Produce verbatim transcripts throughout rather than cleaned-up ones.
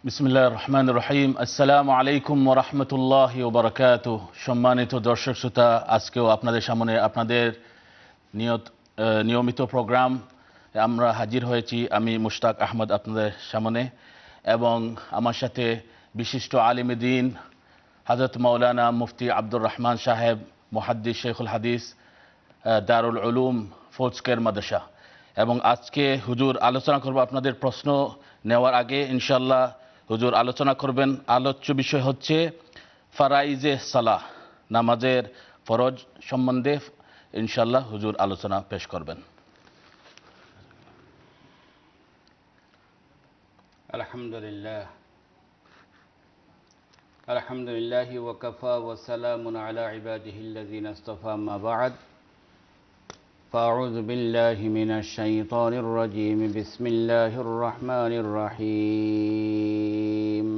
বিসমিল্লাহির রহমানির রহিম। আসসালামু আলাইকুম ওয়া রাহমাতুল্লাহি ওয়া বারাকাতুহু। সম্মানিত দর্শক শ্রোতা, আজকেও আপনাদের সামনে আপনাদের নিয়ত নিয়মিত প্রোগ্রাম আমরা হাজির হয়েছি। আমি মুশতাক আহমদ আপনাদের সামনে, এবং আমার সাথে বিশিষ্ট আলিমে দ্বীন হযরত মাওলানা মুফতি আব্দুর রহমান সাহেব, মুহাদ্দিস শেখুল হাদিস, দারুল উলুম ফৌজকের মাদ্রাসা। এবং আজকে হুজুর আলোচনা করব। আপনাদের প্রশ্ন নেওয়ার আগে ইনশাআল্লাহ হুজুর আলোচনা করবেন। আলোচ্য বিষয় হচ্ছে ফারাইজে সালাহ, নামাজের ফরজ সম্বন্ধে ইনশাআল্লাহ হুজুর আলোচনা পেশ করবেন। আলহামদুলিল্লাহ আলহামদুলিল্লাহ ওয়া কাফা ওয়া সালামুন আলা ইবাদিহিল্লাযিনা ইসতাফা, আম্মা বা'দ। ফাআউযু বিল্লাহি মিনাশ শাইতানির রাজীম। বিসমিল্লাহির রহমানির রহিম।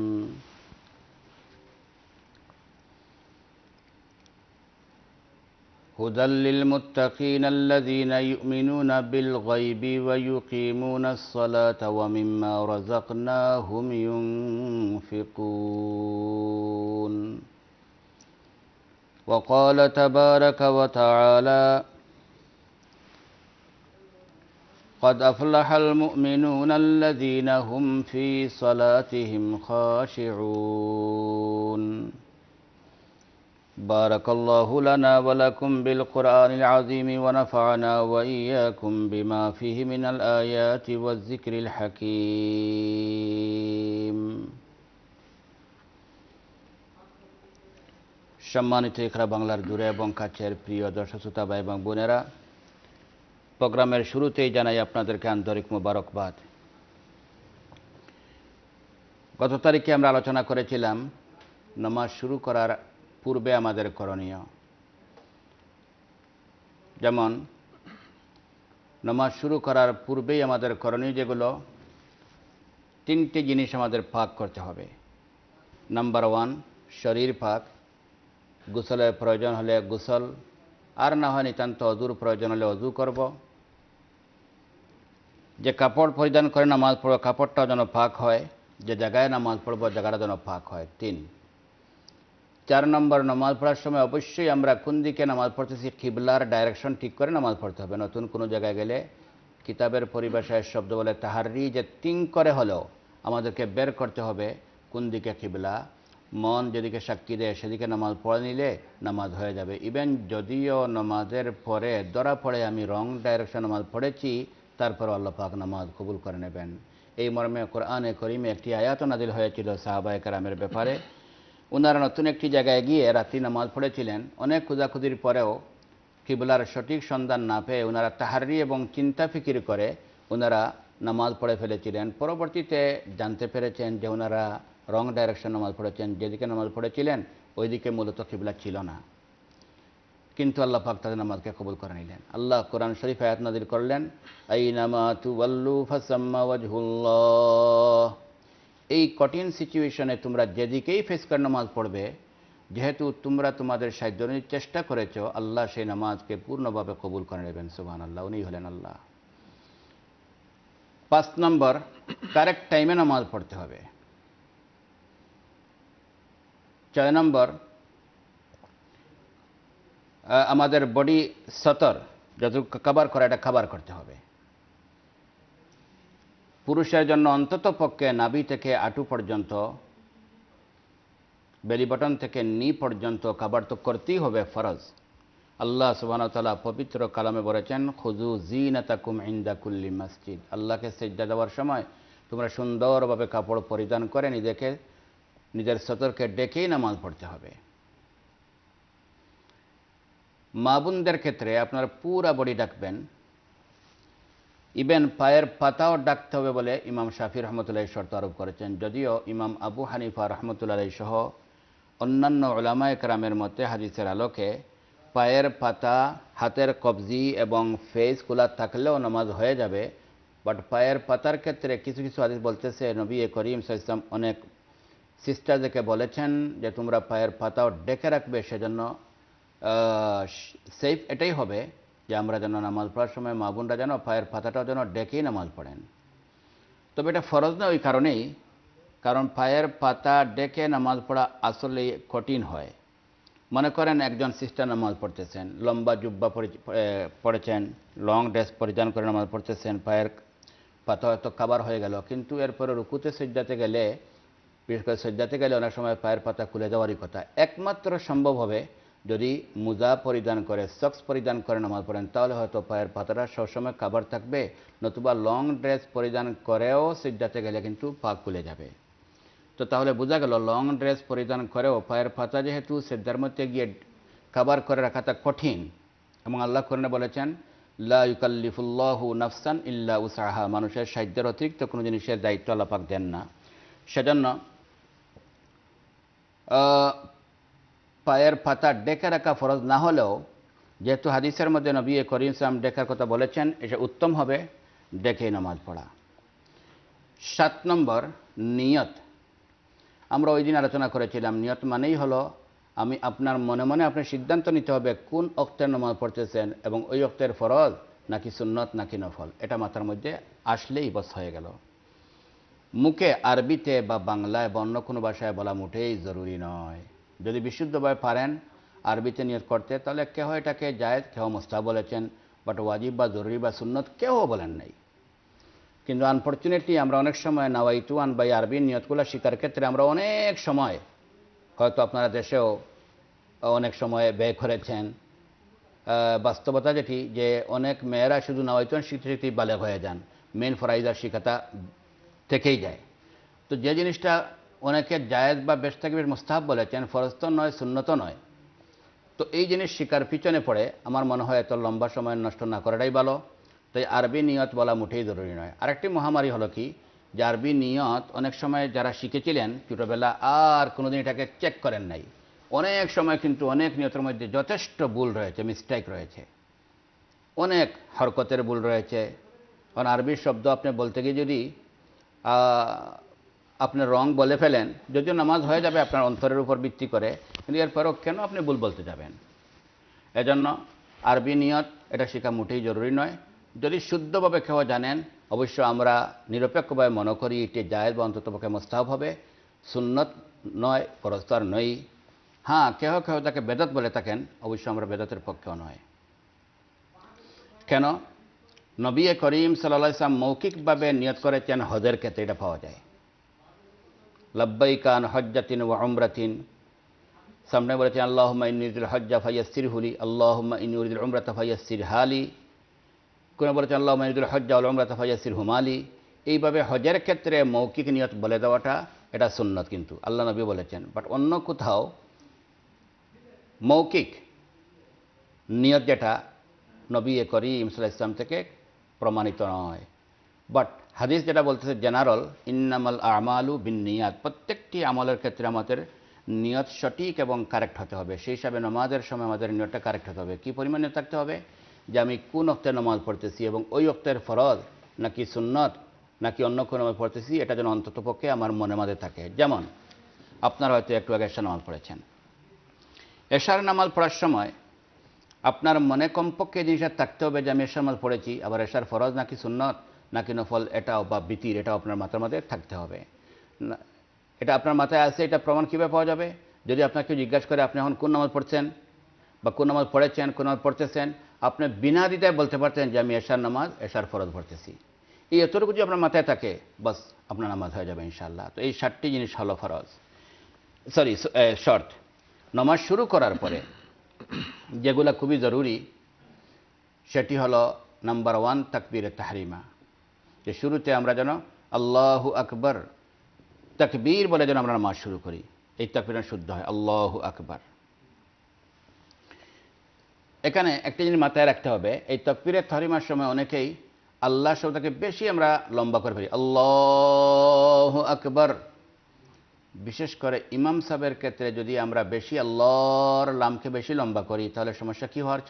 হুদাল লিল মুত্তাকিন আল্লাযীনা ইউমিনুনা বিল গায়বি ওয়া ইউকিমুনাস সালাতা ওয়া মিম্মা রাযাকনাহুম ইউনফিকুন। ওয়া ক্বালা তাবারাকা ওয়া তাআলা قد أفلح المؤمنون الذين هم في صلاتهم خاشعون. بارك الله لنا ولكم بالقرآن العظيم ونفعنا وإياكم بما فيه من الآيات والذكر الحكيم. সম্মানিত ইকরা বাংলার দূরে এবং কাছের প্রিয় দর্শক শ্রোতা ভাই এবং বোনেরা, প্রোগ্রামের শুরুতেই জানাই আপনাদেরকে আন্তরিক মোবারকবাদ। গত তারিখে আমরা আলোচনা করেছিলাম নামাজ শুরু করার পূর্বে আমাদের করণীয়। যেমন নামাজ শুরু করার পূর্বেই আমাদের করণীয় যেগুলো, তিনটি জিনিস আমাদের পাক করতে হবে। নাম্বার ওয়ান, শরীর পাক। গোসলের প্রয়োজন হলে গোসল, আর না হয় নিতান্ত অজুর প্রয়োজন হলে অজু করব। যে কাপড় পরিধান করে নামাজ পড়ব কাপড়টাও যেন পাক হয়, যে জায়গায় নামাজ পড়ব জায়গাটা যেন পাক হয়। তিন চার নম্বর, নামাজ পড়ার সময় অবশ্যই আমরা কোন দিকে নামাজ পড়তেছি কিবলার ডাইরেকশন ঠিক করে নামাজ পড়তে হবে। নতুন কোনো জায়গায় গেলে কিতাবের পরিভাষায় শব্দ বলে তাহারি, যে তিন করে হলেও আমাদেরকে বের করতে হবে কোন দিকে কিবলা। মন যেদিকে সাক্ষী দেয় সেদিকে নামাজ পড়ে নিলে নামাজ হয়ে যাবে। ইভেন যদিও নামাজের পরে ধরা পড়ে আমি রং ডাইরেকশন নামাজ পড়েছি, তারপর আল্লাহ পাক নামাজ কবুল করে নেবেন। এই মর্মে কোরআনে করিমে একটি আয়াত নাজিল হয়েছিল সাহাবায়ে কেরামের ব্যাপারে। ওনারা নতুন একটি জায়গায় গিয়ে রাত্রি নামাজ পড়েছিলেন। অনেক খোঁজাখুঁজির পরেও কিবলার সঠিক সন্ধান না পেয়ে ওনারা তাহারি এবং চিন্তা ফিকির করে ওনারা নামাজ পড়ে ফেলেছিলেন। পরবর্তীতে জানতে পেরেছেন যে ওনারা রং ডাইরেকশন নামাজ পড়েছেন, যেদিকে নামাজ পড়েছিলেন ওইদিকে মূলত কিবলা ছিল না, কিন্তু আল্লাহ পাক তাদের নামাজকে কবুল করে নিলেন। আল্লাহ কোরআন শরীফ আয়াত নাযিল করলেন, আইনামা তুওয়াল্লু ফাসাম্মা ওয়াজহুল্লাহ। এই কঠিন সিচুয়েশনে তোমরা যেদিকেই ফেস করে নামাজ পড়বে, যেহেতু তোমরা তোমাদের সাধ্য অনুযায়ী চেষ্টা করেছো, আল্লাহ সেই নামাজকে পূর্ণভাবে কবুল করে নেবেন। সুবহানাল্লাহ, উনি হলেন আল্লাহ। পাঁচ নম্বর, কারেক্ট টাইমে নামাজ পড়তে হবে। ছয় নম্বর, আমাদের বডি সতর যতটুকু খাবার করে এটা খাবার করতে হবে। পুরুষের জন্য অন্তত পক্ষে নাভি থেকে আঁটু পর্যন্ত, বেলি বটন থেকে নি পর্যন্ত খাবার তো করতেই হবে, ফরজ। আল্লাহ সুবহানাহু ওয়া তাআলা পবিত্র কালামে বলেছেন, খুযু যিনাতাকুম ইনদা কুল্লি মসজিদ। আল্লাহকে সিজদা দেওয়ার সময় তোমরা সুন্দরভাবে কাপড় পরিধান করে নিজেকে নিজের সতরকে ডেকেই নামাজ পড়তে হবে। মা বোনদের ক্ষেত্রে আপনারা পুরা বডি ডাকবেন, ইভেন পায়ের পাতাও ডাকতে হবে বলে ইমাম শাফি রহমতুল্লাহ শর্ত আরোপ করেছেন। যদিও ইমাম আবু হানিফা রহমতুল্লাহ সহ অন্যান্য উলামায়ে কেরামের মতে হাদিসের আলোকে পায়ের পাতা, হাতের কবজি এবং ফেস খোলা থাকলেও নামাজ হয়ে যাবে। বাট পায়ের পাতার ক্ষেত্রে কিছু কিছু হাদিস বলতেছে নবী করিম সাল্লাল্লাহু আলাইহি ওয়াসাল্লাম অনেক সিস্টারদেরকে বলেছেন যে তোমরা পায়ের পাতাও ডেকে রাখবে। সেজন্য সেফ এটাই হবে যে আমরা যেন নামাজ পড়ার সময় মা বোনরা যেন পায়ের পাতাটাও যেন ডেকেই নামাজ পড়েন। তবে এটা ফরজ না, ওই কারণেই কারণ পায়ের পাতা ডেকে নামাজ পড়া আসলে কঠিন হয়। মনে করেন একজন সিস্টার নামাজ পড়তেছেন, লম্বা জুব্বা পড়েছেন, লং ড্রেস পরিধান করে নামাজ পড়তেছেন, পায়ের পাতা হয়তো কাবার হয়ে গেল, কিন্তু এরপরে রুকুতে সজ্জাতে গেলে, বিশেষ করে সজ্জাতে গেলে অনেক সময় পায়ের পাতা খুলে যাওয়ারই কথা। একমাত্র সম্ভব হবে যদি মোজা পরিধান করে, সক্স পরিধান করে নামাজ পড়েন, তাহলে হয়তো পায়ের পাতাটা সবসময় কাবার থাকবে, নতুবা লং ড্রেস পরিধান করেও সজ্জাতে গেলে কিন্তু পা খুলে যাবে। তো তাহলে বোঝা গেল লং ড্রেস পরিধান করেও পায়ের পাতা যেহেতু সেজদার মধ্যে গিয়ে কাবার করে রাখাটা কঠিন, এবং আল্লাহ কোরআনে বলেছেন লা ইউকাল্লিফুল্লাহু নাফসান ইল্লা উসাহা, মানুষের সাধ্যের অতিরিক্ত কোনো জিনিসের দায়িত্ব আল্লাহ পাক দেন না। সেজন্য পায়ের পাতা ডেকে রাখা ফরজ না হলেও, যেহেতু হাদিসের মধ্যে নবী করিম সাল্লাল্লাহু আলাইহি ওয়াসাল্লাম ডেকার কথা বলেছেন, এটা উত্তম হবে ডেকেই নামাজ পড়া। সাত নম্বর, নিয়ত। আমরা ওই দিন আলোচনা করেছিলাম নিয়ত মানেই হলো আমি আপনার মনে মনে আপনার সিদ্ধান্ত নিতে হবে কোন ওক্তের নামাজ পড়তেছেন এবং ওই ওক্তের ফরজ নাকি সুন্নত নাকি নফল, এটা মাথার মধ্যে আসলেই বস হয়ে গেল। মুখে আরবিতে বা বাংলায় বা অন্য কোনো ভাষায় বলা মোটেই জরুরি নয়। যদি বিশুদ্ধভাবে পারেন আরবিতে নিয়ত করতে, তাহলে কেহ এটাকে জায়েজ, কেহ মুস্তাহাব বলেছেন, বাট ওয়াজিব বা জরুরি বা সুন্নত কেউ বলেন নাই। কিন্তু আনফর্চুনেটলি আমরা অনেক সময় নাওয়াইতু আন বাই আরবি নিয়তগুলো শিকার ক্ষেত্রে আমরা অনেক সময়, হয়তো আপনারা দেশেও অনেক সময় ব্যয় করেছেন, বাস্তবতা যেটি যে অনেক মেয়েরা শুধু নাওয়াইতু আন শিখতে শিখতেই বালেগ হয়ে যান, মেন ফরাইজার শিখাটা থেকেই যায়। তো যে জিনিসটা অনেকে জায়েজ বা বেশ থেকে বেশ মুস্তাহাব বলেছেন, ফরজ তো নয়, সুন্নত নয়, তো এই জিনিস শিকার পিছনে পড়ে আমার মনে হয় এত লম্বা সময় নষ্ট না করাটাই ভালো। তাই আরবি নিয়ত বলা মোটেই জরুরি নয়। আরেকটি মহামারী হলো কি, যে আরবি নিয়ত অনেক সময় যারা শিখেছিলেন ছোটোবেলা আর কোনোদিন এটাকে চেক করেন নাই, অনেক সময় কিন্তু অনেক নিয়তের মধ্যে যথেষ্ট ভুল রয়েছে, মিস্টেক রয়েছে, অনেক হরকতের ভুল রয়েছে। কারণ আরবি শব্দ আপনি বলতে গিয়ে যদি আপনি রং বলে ফেলেন, যদিও নামাজ হয়ে যাবে আপনার অন্তরের উপর ভিত্তি করে, কিন্তু এরপরও কেন আপনি ভুল বলতে যাবেন? এজন্য আরবি নিয়ত এটা শেখা মোটেই জরুরি নয়। যদি শুদ্ধভাবে কেউ জানেন, অবশ্য আমরা নিরপেক্ষভাবে মনে করি এটি জায়েজ বা অন্ততপক্ষে মুস্তাহাব হবে, সুন্নত নয়, ফরজ তো আর নয়। হ্যাঁ, কেহ কেহ তাকে বেদাত বলে থাকেন, অবশ্য আমরা বেদাতের পক্ষেও নয়। কেন? নবী করিম সাল্লাল্লাহু আলাইহি ওয়াসাল্লাম মৌখিকভাবে নিয়ত করেছেন হজের ক্ষেত্রে, এটা পাওয়া যায়। লাব্বাইকা আন হজ্জাতিন ওয়া উমরাতিন, সামনে বলেছেন আল্লাহুম্মা ইন্নী উরিদুল হজ্জা ফায়াসসিরহু লি, আল্লাহুম্মা ইন্নী উরিদুল উমরাতা ফায়াসসিরহা লি, কোন বলেছেন আল্লাহুম্মা ইন্নী হজ্জা ওয়াল উমরাতা ফায়াসসিরহুমা লি। এইভাবে হজের ক্ষেত্রে মৌখিক নিয়ত বলে দেওয়াটা এটা সুন্নত, কিন্তু আল্লাহ নবী বলেছেন। বাট অন্য কোথাও মৌখিক নিয়ত যেটা নবী করিম সাল্লাল্লাহু আলাইহি ওয়াসাল্লাম থেকে প্রমাণিত নয়, বাট হাদিস যেটা বলতেছে জেনারেল, ইন্নামাল আমালু বিন্নিয়াত, প্রত্যেকটি আমলের ক্ষেত্রে আমাদের নিয়ত সঠিক এবং কারেক্ট হতে হবে। সেই হিসাবে নামাজের সময় আমাদের নিয়তটা কারেক্ট হতে হবে। কী পরিমাণে থাকতে হবে? যে আমি কোন ওক্তে নামাজ পড়তেছি এবং ওই ওক্তের ফরজ নাকি সুন্নত নাকি অন্য কোনো নামাজ পড়তেছি, এটা যেন অন্ততপক্ষে আমার মনে মধ্যে থাকে। যেমন আপনারা হয়তো একটু আগে এশার নামাজ পড়েছেন, এশার নামাজ পড়ার সময় আপনার মনে কমপক্ষে জিনিসটা থাকতে হবে যে আমি এশার নামাজ পড়েছি, আবার এশার ফরজ নাকি সুন্নত নাকি নফল, এটাও বা বিতির, এটাও আপনার মাথার মধ্যে থাকতে হবে। এটা আপনার মাথায় আছে, এটা প্রমাণ কীভাবে পাওয়া যাবে? যদি আপনাকে জিজ্ঞাসা করে আপনি এখন কোন নামাজ পড়ছেন বা কোন নামাজ পড়েছেন, কোন নামাজ পড়তেছেন, আপনি বিনা দ্বিধায় বলতে পারতেন যে আমি এশার নামাজ, এশার ফরজ পড়তেছি। এই এতটুকু যদি আপনার মাথায় থাকে, বাস আপনার নামাজ হয়ে যাবে ইনশাআল্লাহ। তো এই ষাটটি জিনিস হলো ফরজ, সরি শর্ত। নামাজ শুরু করার পরে যেগুলো খুবই জরুরি, সেটি হলো নাম্বার ওয়ান তাকবীরে তাহরিমা, যে শুরুতে আমরা যেন আল্লাহু আকবার তাকবীর বলে যেন আমরা নামাজ শুরু করি, এই তাকবীরটা শুদ্ধ হয় আল্লাহু আকবার। এখানে একটা জিনিস মাথায় রাখতে হবে, এই তাকবীরে তাহরিমার সময় অনেকেই আল্লাহ শব্দটাকে বেশি আমরা লম্বা করে ফেলি, আল্লাহু আকবার। বিশেষ করে ইমাম সাহেবের ক্ষেত্রে যদি আমরা বেশি আল্লাহর লামকে বেশি লম্বা করি, তাহলে সমস্যা কী হওয়ার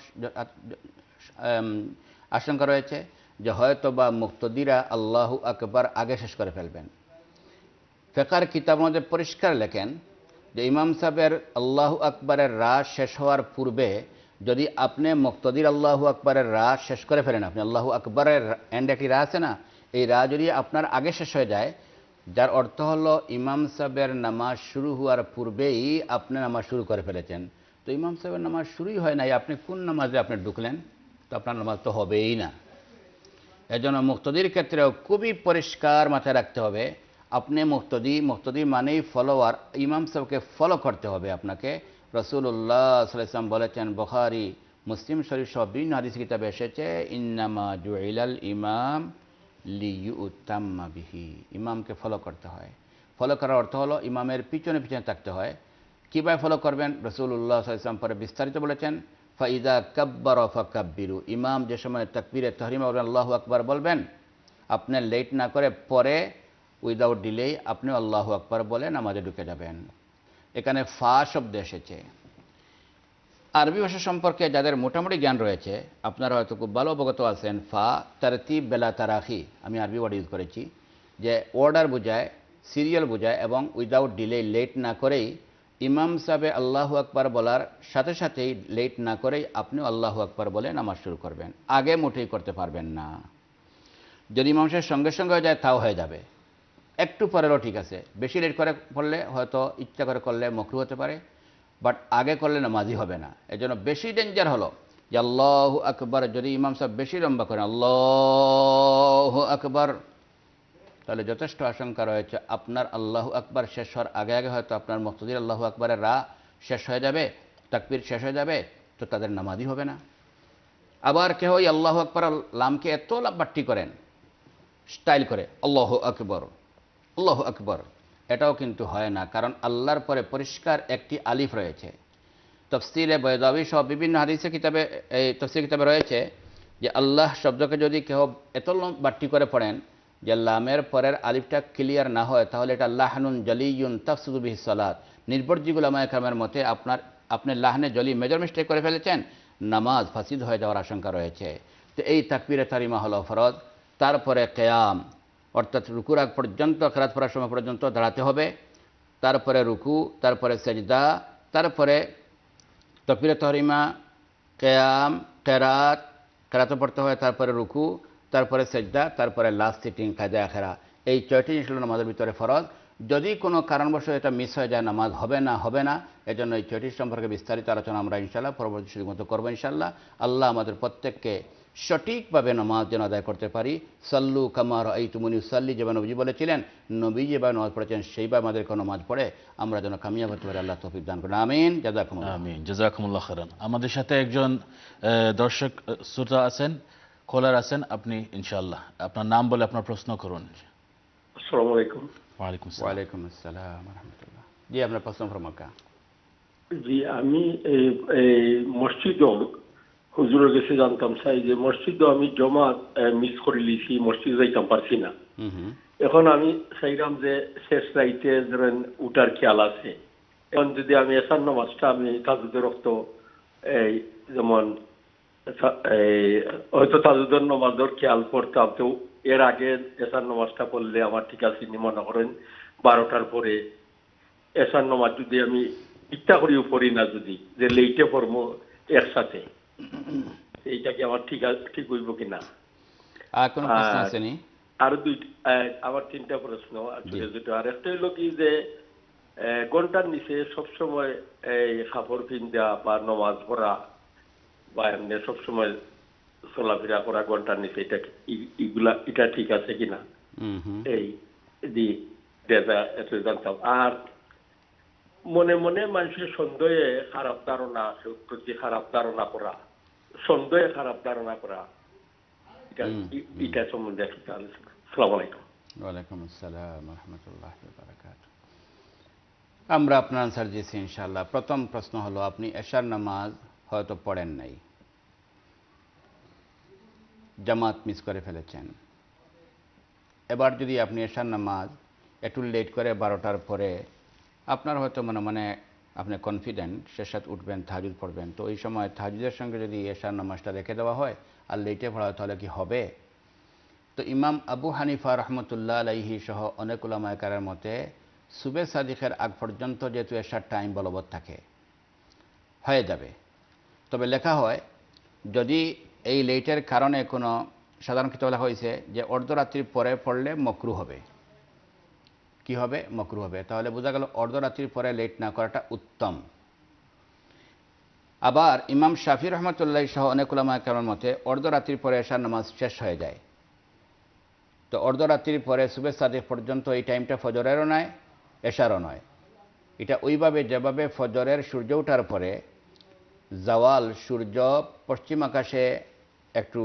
আশঙ্কা রয়েছে? যে হয়তো বা মুক্তদিরা আল্লাহু আকবার আগে শেষ করে ফেলবেন। ফিকহের কিতাবের মধ্যে পরিষ্কার লেখেন যে ইমাম সাহেবের আল্লাহু আকবারের রাত শেষ হওয়ার পূর্বে যদি আপনি মুক্তদির আল্লাহু আকবারের রাত শেষ করে ফেলেন, আপনি আল্লাহু আকবারের এন্ড একটি রা আছে না, এই রা যদি আপনার আগে শেষ হয়ে যায়, যার অর্থ হলো ইমাম সাহেবের নামাজ শুরু হওয়ার পূর্বেই আপনি নামাজ শুরু করে ফেলেছেন। তো ইমাম সাহেবের নামাজ শুরুই হয় নাই, আপনি কোন নামাজে আপনি ঢুকলেন? তো আপনার নামাজ তো হবেই না। এজন্য মুক্তদির ক্ষেত্রেও খুবই পরিষ্কার মাথায় রাখতে হবে, আপনি মুক্তদি, মুক্তদি মানেই ফলোয়ার, ইমাম সাহেবকে ফলো করতে হবে আপনাকে। রাসূলুল্লাহ সাল্লাল্লাহু আলাইহি ওয়াসাল্লাম বলেছেন, বুখারী, মুসলিম শরীফ সব বিভিন্ন হাদিস কিতাবে এসেছে, ইন্নামা জুইলাল ইমাম লিইউতাম্মা বিহি, ইমামকে ফলো করতে হয়। ফলো করার অর্থ হলো ইমামের পিছনে পিছনে থাকতে হয়। কীভাবে ফলো করবেন? রাসূলুল্লাহ সাল্লাল্লাহু আলাইহি ওয়াসাল্লাম পরে বিস্তারিত বলেছেন, ফাইদা কাব্বারা ফাকাব্বিরু, ইমাম যে সময় তাকবীরে তাহরিমা বলবেন, আল্লাহু আকবার বলবেন, আপনি লেট না করে পরে উইদাউট ডিলে আপনি আল্লাহু আকবার বলে নামাজে ঢুকে যাবেন। এখানে ফা শব্দ এসেছে। আরবি ভাষা সম্পর্কে যাদের মোটামুটি জ্ঞান রয়েছে, আপনারা হয়তো খুব ভালো অবগত আছেন, ফা তারতিব বেলা তারাখি, আমি আরবি ওয়ার্ড ইউজ করেছি, যে অর্ডার বোঝায়, সিরিয়াল বোঝায়, এবং উইদাউট ডিলে লেট না করেই ইমাম সাহেবে আল্লাহু আকবার বলার সাথে সাথেই লেট না করেই আপনিও আল্লাহু আকবার বলে নামাজ শুরু করবেন। আগে মোটেই করতে পারবেন না। যদি ইমাম সাহেব সঙ্গে সঙ্গে হয়ে যায় তাও হয়ে যাবে, একটু পরেরও ঠিক আছে। বেশি লেট করে পড়লে হয়তো ইচ্ছা করে করলে মকরু হতে পারে, বাট আগে করলে নামাজই হবে না। এজন্য বেশি ডেঞ্জার হলো যে আল্লাহু আকবার যদি ইমাম সাহেব বেশি লম্বা করেন আল্লাহু আকবার, তাহলে যথেষ্ট আশঙ্কা রয়েছে আপনার আল্লাহু আকবার শেষ হওয়ার আগে আগে হয়তো আপনার মুক্তদির আল্লাহু আকবারের রা শেষ হয়ে যাবে, তাকবীর শেষ হয়ে যাবে, তো তাদের নামাজই হবে না। আবার কেউ ওই আল্লাহু আকবার লামকে এত বাট্টি করেন, স্টাইল করে আল্লাহু আকবার আল্লাহু আকবার, এটাও কিন্তু হয় না, কারণ আল্লাহর পরে পরিষ্কার একটি আলিফ রয়েছে। তাফসীরে বাইদাবী সহ বিভিন্ন হাদিসে কিতাবে, এই তাফসীর কিতাবে রয়েছে যে আল্লাহ শব্দকে যদি কেউ এত বাট্টি করে পড়েন যে লামের পরের আলিফটা ক্লিয়ার না হয়, তাহলে এটা লাহনুন জলিয়ুন তাফসুদু বিহি সালাত, নির্ভরযোগ্য উলামায়ে কেরামের মতে আপনার আপনি লাহনে জলি মেজর মিস্টেক করে ফেলেছেন, নামাজ ফাসিদ হয়ে যাওয়ার আশঙ্কা রয়েছে। তো এই তাকবীরে তাহরিমা হলো ফরজ। তারপরে কিয়াম, অর্থাৎ রুকুর আগ পর্যন্ত, কিরাত পড়ার সময় পর্যন্ত দাঁড়াতে হবে, তারপরে রুকু, তারপরে সেজদা, তারপরে তাকবীরে তাহরিমা, কিয়াম, কিরাত, কিরাত পড়তে হয়, তারপরে রুকু, তারপরে সেজদা, তারপরে লাস্ট সিটিং কায়দা আখেরা। এই ছয়টি জিনিস হলো নামাজের ভিতরে ফরজ। যদি কোনো কারণবশত এটা মিস হয়ে যায়, নামাজ হবে না হবে না। এজন্য এই ছয়টি সম্পর্কে বিস্তারিত আলোচনা আমরা ইনশাআল্লাহ পরবর্তী সুযোগ মতো করবো ইনশাআল্লাহ। আল্লাহ আমাদের প্রত্যেককে সঠিকভাবে নামাজ যেন আদায় করতে পারি। সাল্লু কামা রাআইতুমুনি উসাল্লি, যেভাবে নবীজি বলেছিলেন, নবী যেভাবে নামাজ পড়েছেন সেইভাবে আমাদেরকে নামাজ পড়ে আমরা যেন কামিয়াব হতে পারি। আল্লাহ তৌফিক দান করুন, আমিন। জাযাকুমুল্লাহ। আমিন, জাযাকুমুল্লাহ খাইরান। আমাদের সাথে একজন আহ, দর্শক আহ, শ্রোতা আছেন, কলার আছেন, আপনি ইনশাআল্লাহ আপনার নাম বলে আপনার প্রশ্ন করুন। আসসালামু আলাইকুম। ওয়ালাইকুম আসসালাম। ওয়ালাইকুম আসসালাম ওয়া রাহমাতুল্লাহ। জি, আপনার প্রশ্ন ফর মক্কা। জি, আমি এই এই মসজিদ হুজুরের কাছে জানতাম চাই যে মসজিদও আমি জমা মিস করে লিছি, মসজিদ যাইতাম পারছি না। এখন আমি চাইলাম যে শেষ রাইতে ধরেন উঠার খেয়াল আছে, এখন যদি আমি এসার নামাজটা আমি তাজুদের রক্ত এই যেমন এই হয়তো তাজুদের নামাজের খেয়াল করতাম, তো এর আগে এসার নামাজটা পড়লে আমার ঠিক আছে মনে করেন বারোটার পরে এসার নামাজ যদি আমি ইচ্ছা করিও পড়ি না, যদি যে লেইটে পড়বো একসাথে, এইটা কি আমার ঠিক ঠিক হইব কিনা? আর কোন প্রশ্ন আছে নি? আর দুই আমার তিনটা প্রশ্ন আসলে, যেটা আর একটা হইল কি যে ঘন্টার নিচে সবসময় এই কাপড় পিন্ধা বা নমাজ পড়া বা এমনি সবসময় চলাফেরা করা ঘন্টার নিচে, এটা এগুলা এটা ঠিক আছে কিনা এই দি এত জানতাম। আর মনে মনে মানুষের সন্দেহে খারাপ ধারণা প্রতি খারাপ ধারণা করা, সন্দেহে খারাপ ধারণা করা, এটা সম্বন্ধে একটা আলোচনা। আসসালামু আলাইকুম। ওয়ালাইকুম আসসালাম ওয়া রাহমাতুল্লাহি ওয়া বারাকাতুহু। আমরা আপনার আনসার দিয়েছি ইনশাআল্লাহ। প্রথম প্রশ্ন হলো, আপনি এশার নামাজ হয়তো পড়েন নাই, জামাত মিস করে ফেলেছেন। এবার যদি আপনি এশার নামাজ একটু লেট করে বারোটার পরে, আপনার হয়তো মনে মনে আপনি কনফিডেন্ট শেষাত উঠবেন, তাহাজ্জুদ পড়বেন, তো এই সময় তাহাজ্জুদের সঙ্গে যদি এশার নামাজটা রেখে দেওয়া হয় আর লেটে পড়া হয়, তাহলে কি হবে? তো ইমাম আবু হানিফা রহমতুল্লাহ আলাইহি সহ অনেক উলামায়ে কেরামের মতে সুবে সাদিকের আগ পর্যন্ত যেহেতু এশার টাইম বলবৎ থাকে, হয়ে যাবে। তবে লেখা হয় যদি এই লেটের কারণে কোনো, সাধারণ কিতাবে লেখা হয়েছে যে অর্ধরাত্রির পরে পড়লে মকরু হবে, কি হবে? মাকরুহ হবে। তাহলে বোঝা গেল অর্ধরাত্রির পরে লেট না করাটা উত্তম। আবার ইমাম শাফি রহমতুল্লাহ সহ অনেক উলামা কেরামের মতে অর্ধরাত্রির পরে এশার নামাজ শেষ হয়ে যায়। তো অর্ধরাত্রির পরে সুবে সাদিক পর্যন্ত এই টাইমটা ফজরেরও নয়, এশারও নয়। এটা ওইভাবে যেভাবে ফজরের সূর্য ওঠার পরে জাওয়াল, সূর্য পশ্চিম আকাশে একটু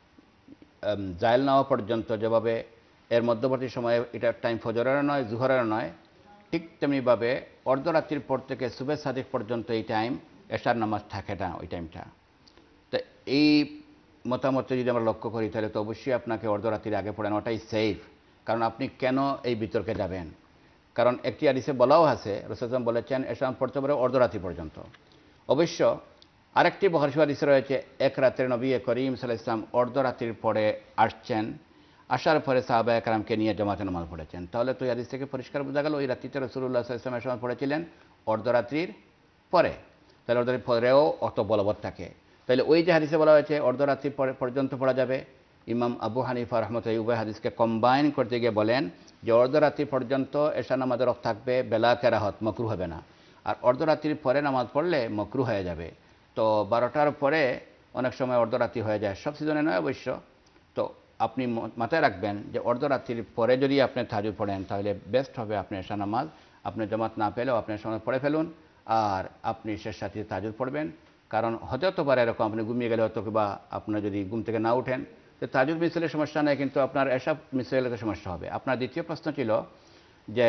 জায়ল নেওয়া পর্যন্ত যেভাবে এর মধ্যবর্তী সময়ে এটা টাইম ফজরেরও নয়, জুহরেরও নয়, ঠিক তেমনিভাবে অর্ধরাত্রির পর থেকে সুবে সাদিক পর্যন্ত এই টাইম এশার নামাজ থাকে না ওই টাইমটা। তো এই মতামতটা যদি আমরা লক্ষ্য করি তাহলে তো অবশ্যই আপনাকে অর্ধরাত্রির আগে পড়ে নেওয়াটাই সেফ। কারণ আপনি কেন এই বিতর্কে যাবেন? কারণ একটি হাদিসে বলাও আছে, রাসূল সাল্লাল্লাহু আলাইহি ওয়াসাল্লাম বলেছেন এশার পড়তে পারে অর্ধরাত্রি পর্যন্ত। অবশ্য আরেকটি বুখারী হাদিসে রয়েছে এক রাতে নবী করিম সাল্লাল্লাহু আলাইহি ওয়াসাল্লাম অর্ধরাত্রির পরে আসছেন, আসার পরে সাহাবায়ে কেরামকে নিয়ে জামাতে নামাজ পড়েছেন। তাহলে তো এই হাদিস থেকে পরিষ্কার বোঝা গেল ওই রাত্রিতে রাসূলুল্লাহ সাল্লাল্লাহু আলাইহি ওয়াসাল্লাম এশার পড়েছিলেন অর্ধরাত্রির পরে। তাহলে অর্ধরাত্রির পরেও অত বলবৎ থাকে। তাহলে ওই যে হাদিসে বলা হয়েছে অর্ধরাত্রি পর্যন্ত পড়া যাবে, ইমাম আবু হানিফা রাহমাতুল্লাহি উভয় হাদিসকে কম্বাইন করতে গিয়ে বলেন যে অর্ধরাত্রি পর্যন্ত এশা নামাজের রফ থাকবে, বেলা কেরাহত, মাকরুহ হবে না। আর অর্ধরাত্রির পরে নামাজ পড়লে মাকরুহ হয়ে যাবে। তো বারোটার পরে অনেক সময় অর্ধরাত্রি হয়ে যায়, সব সিজনে নয় অবশ্য। তো আপনি মাথায় রাখবেন যে অর্ধরাত্রির পরে যদি আপনি তাহাজ্জুদ পড়েন তাহলে বেস্ট হবে আপনি এশা নামাজ আপনি জামাত না পেলেও আপনি সময় পড়ে ফেলুন, আর আপনি শেষ রাত্রিতে তাহাজ্জুদ পড়বেন। কারণ হতে হতে পারে এরকম আপনি ঘুমিয়ে গেলে হয়তো বা আপনার যদি ঘুম থেকে না উঠেন তো তাহাজ্জুদ মিস হলে সমস্যা নেই, কিন্তু আপনার এশা মিস হলে তো সমস্যা হবে। আপনার দ্বিতীয় প্রশ্ন ছিল যে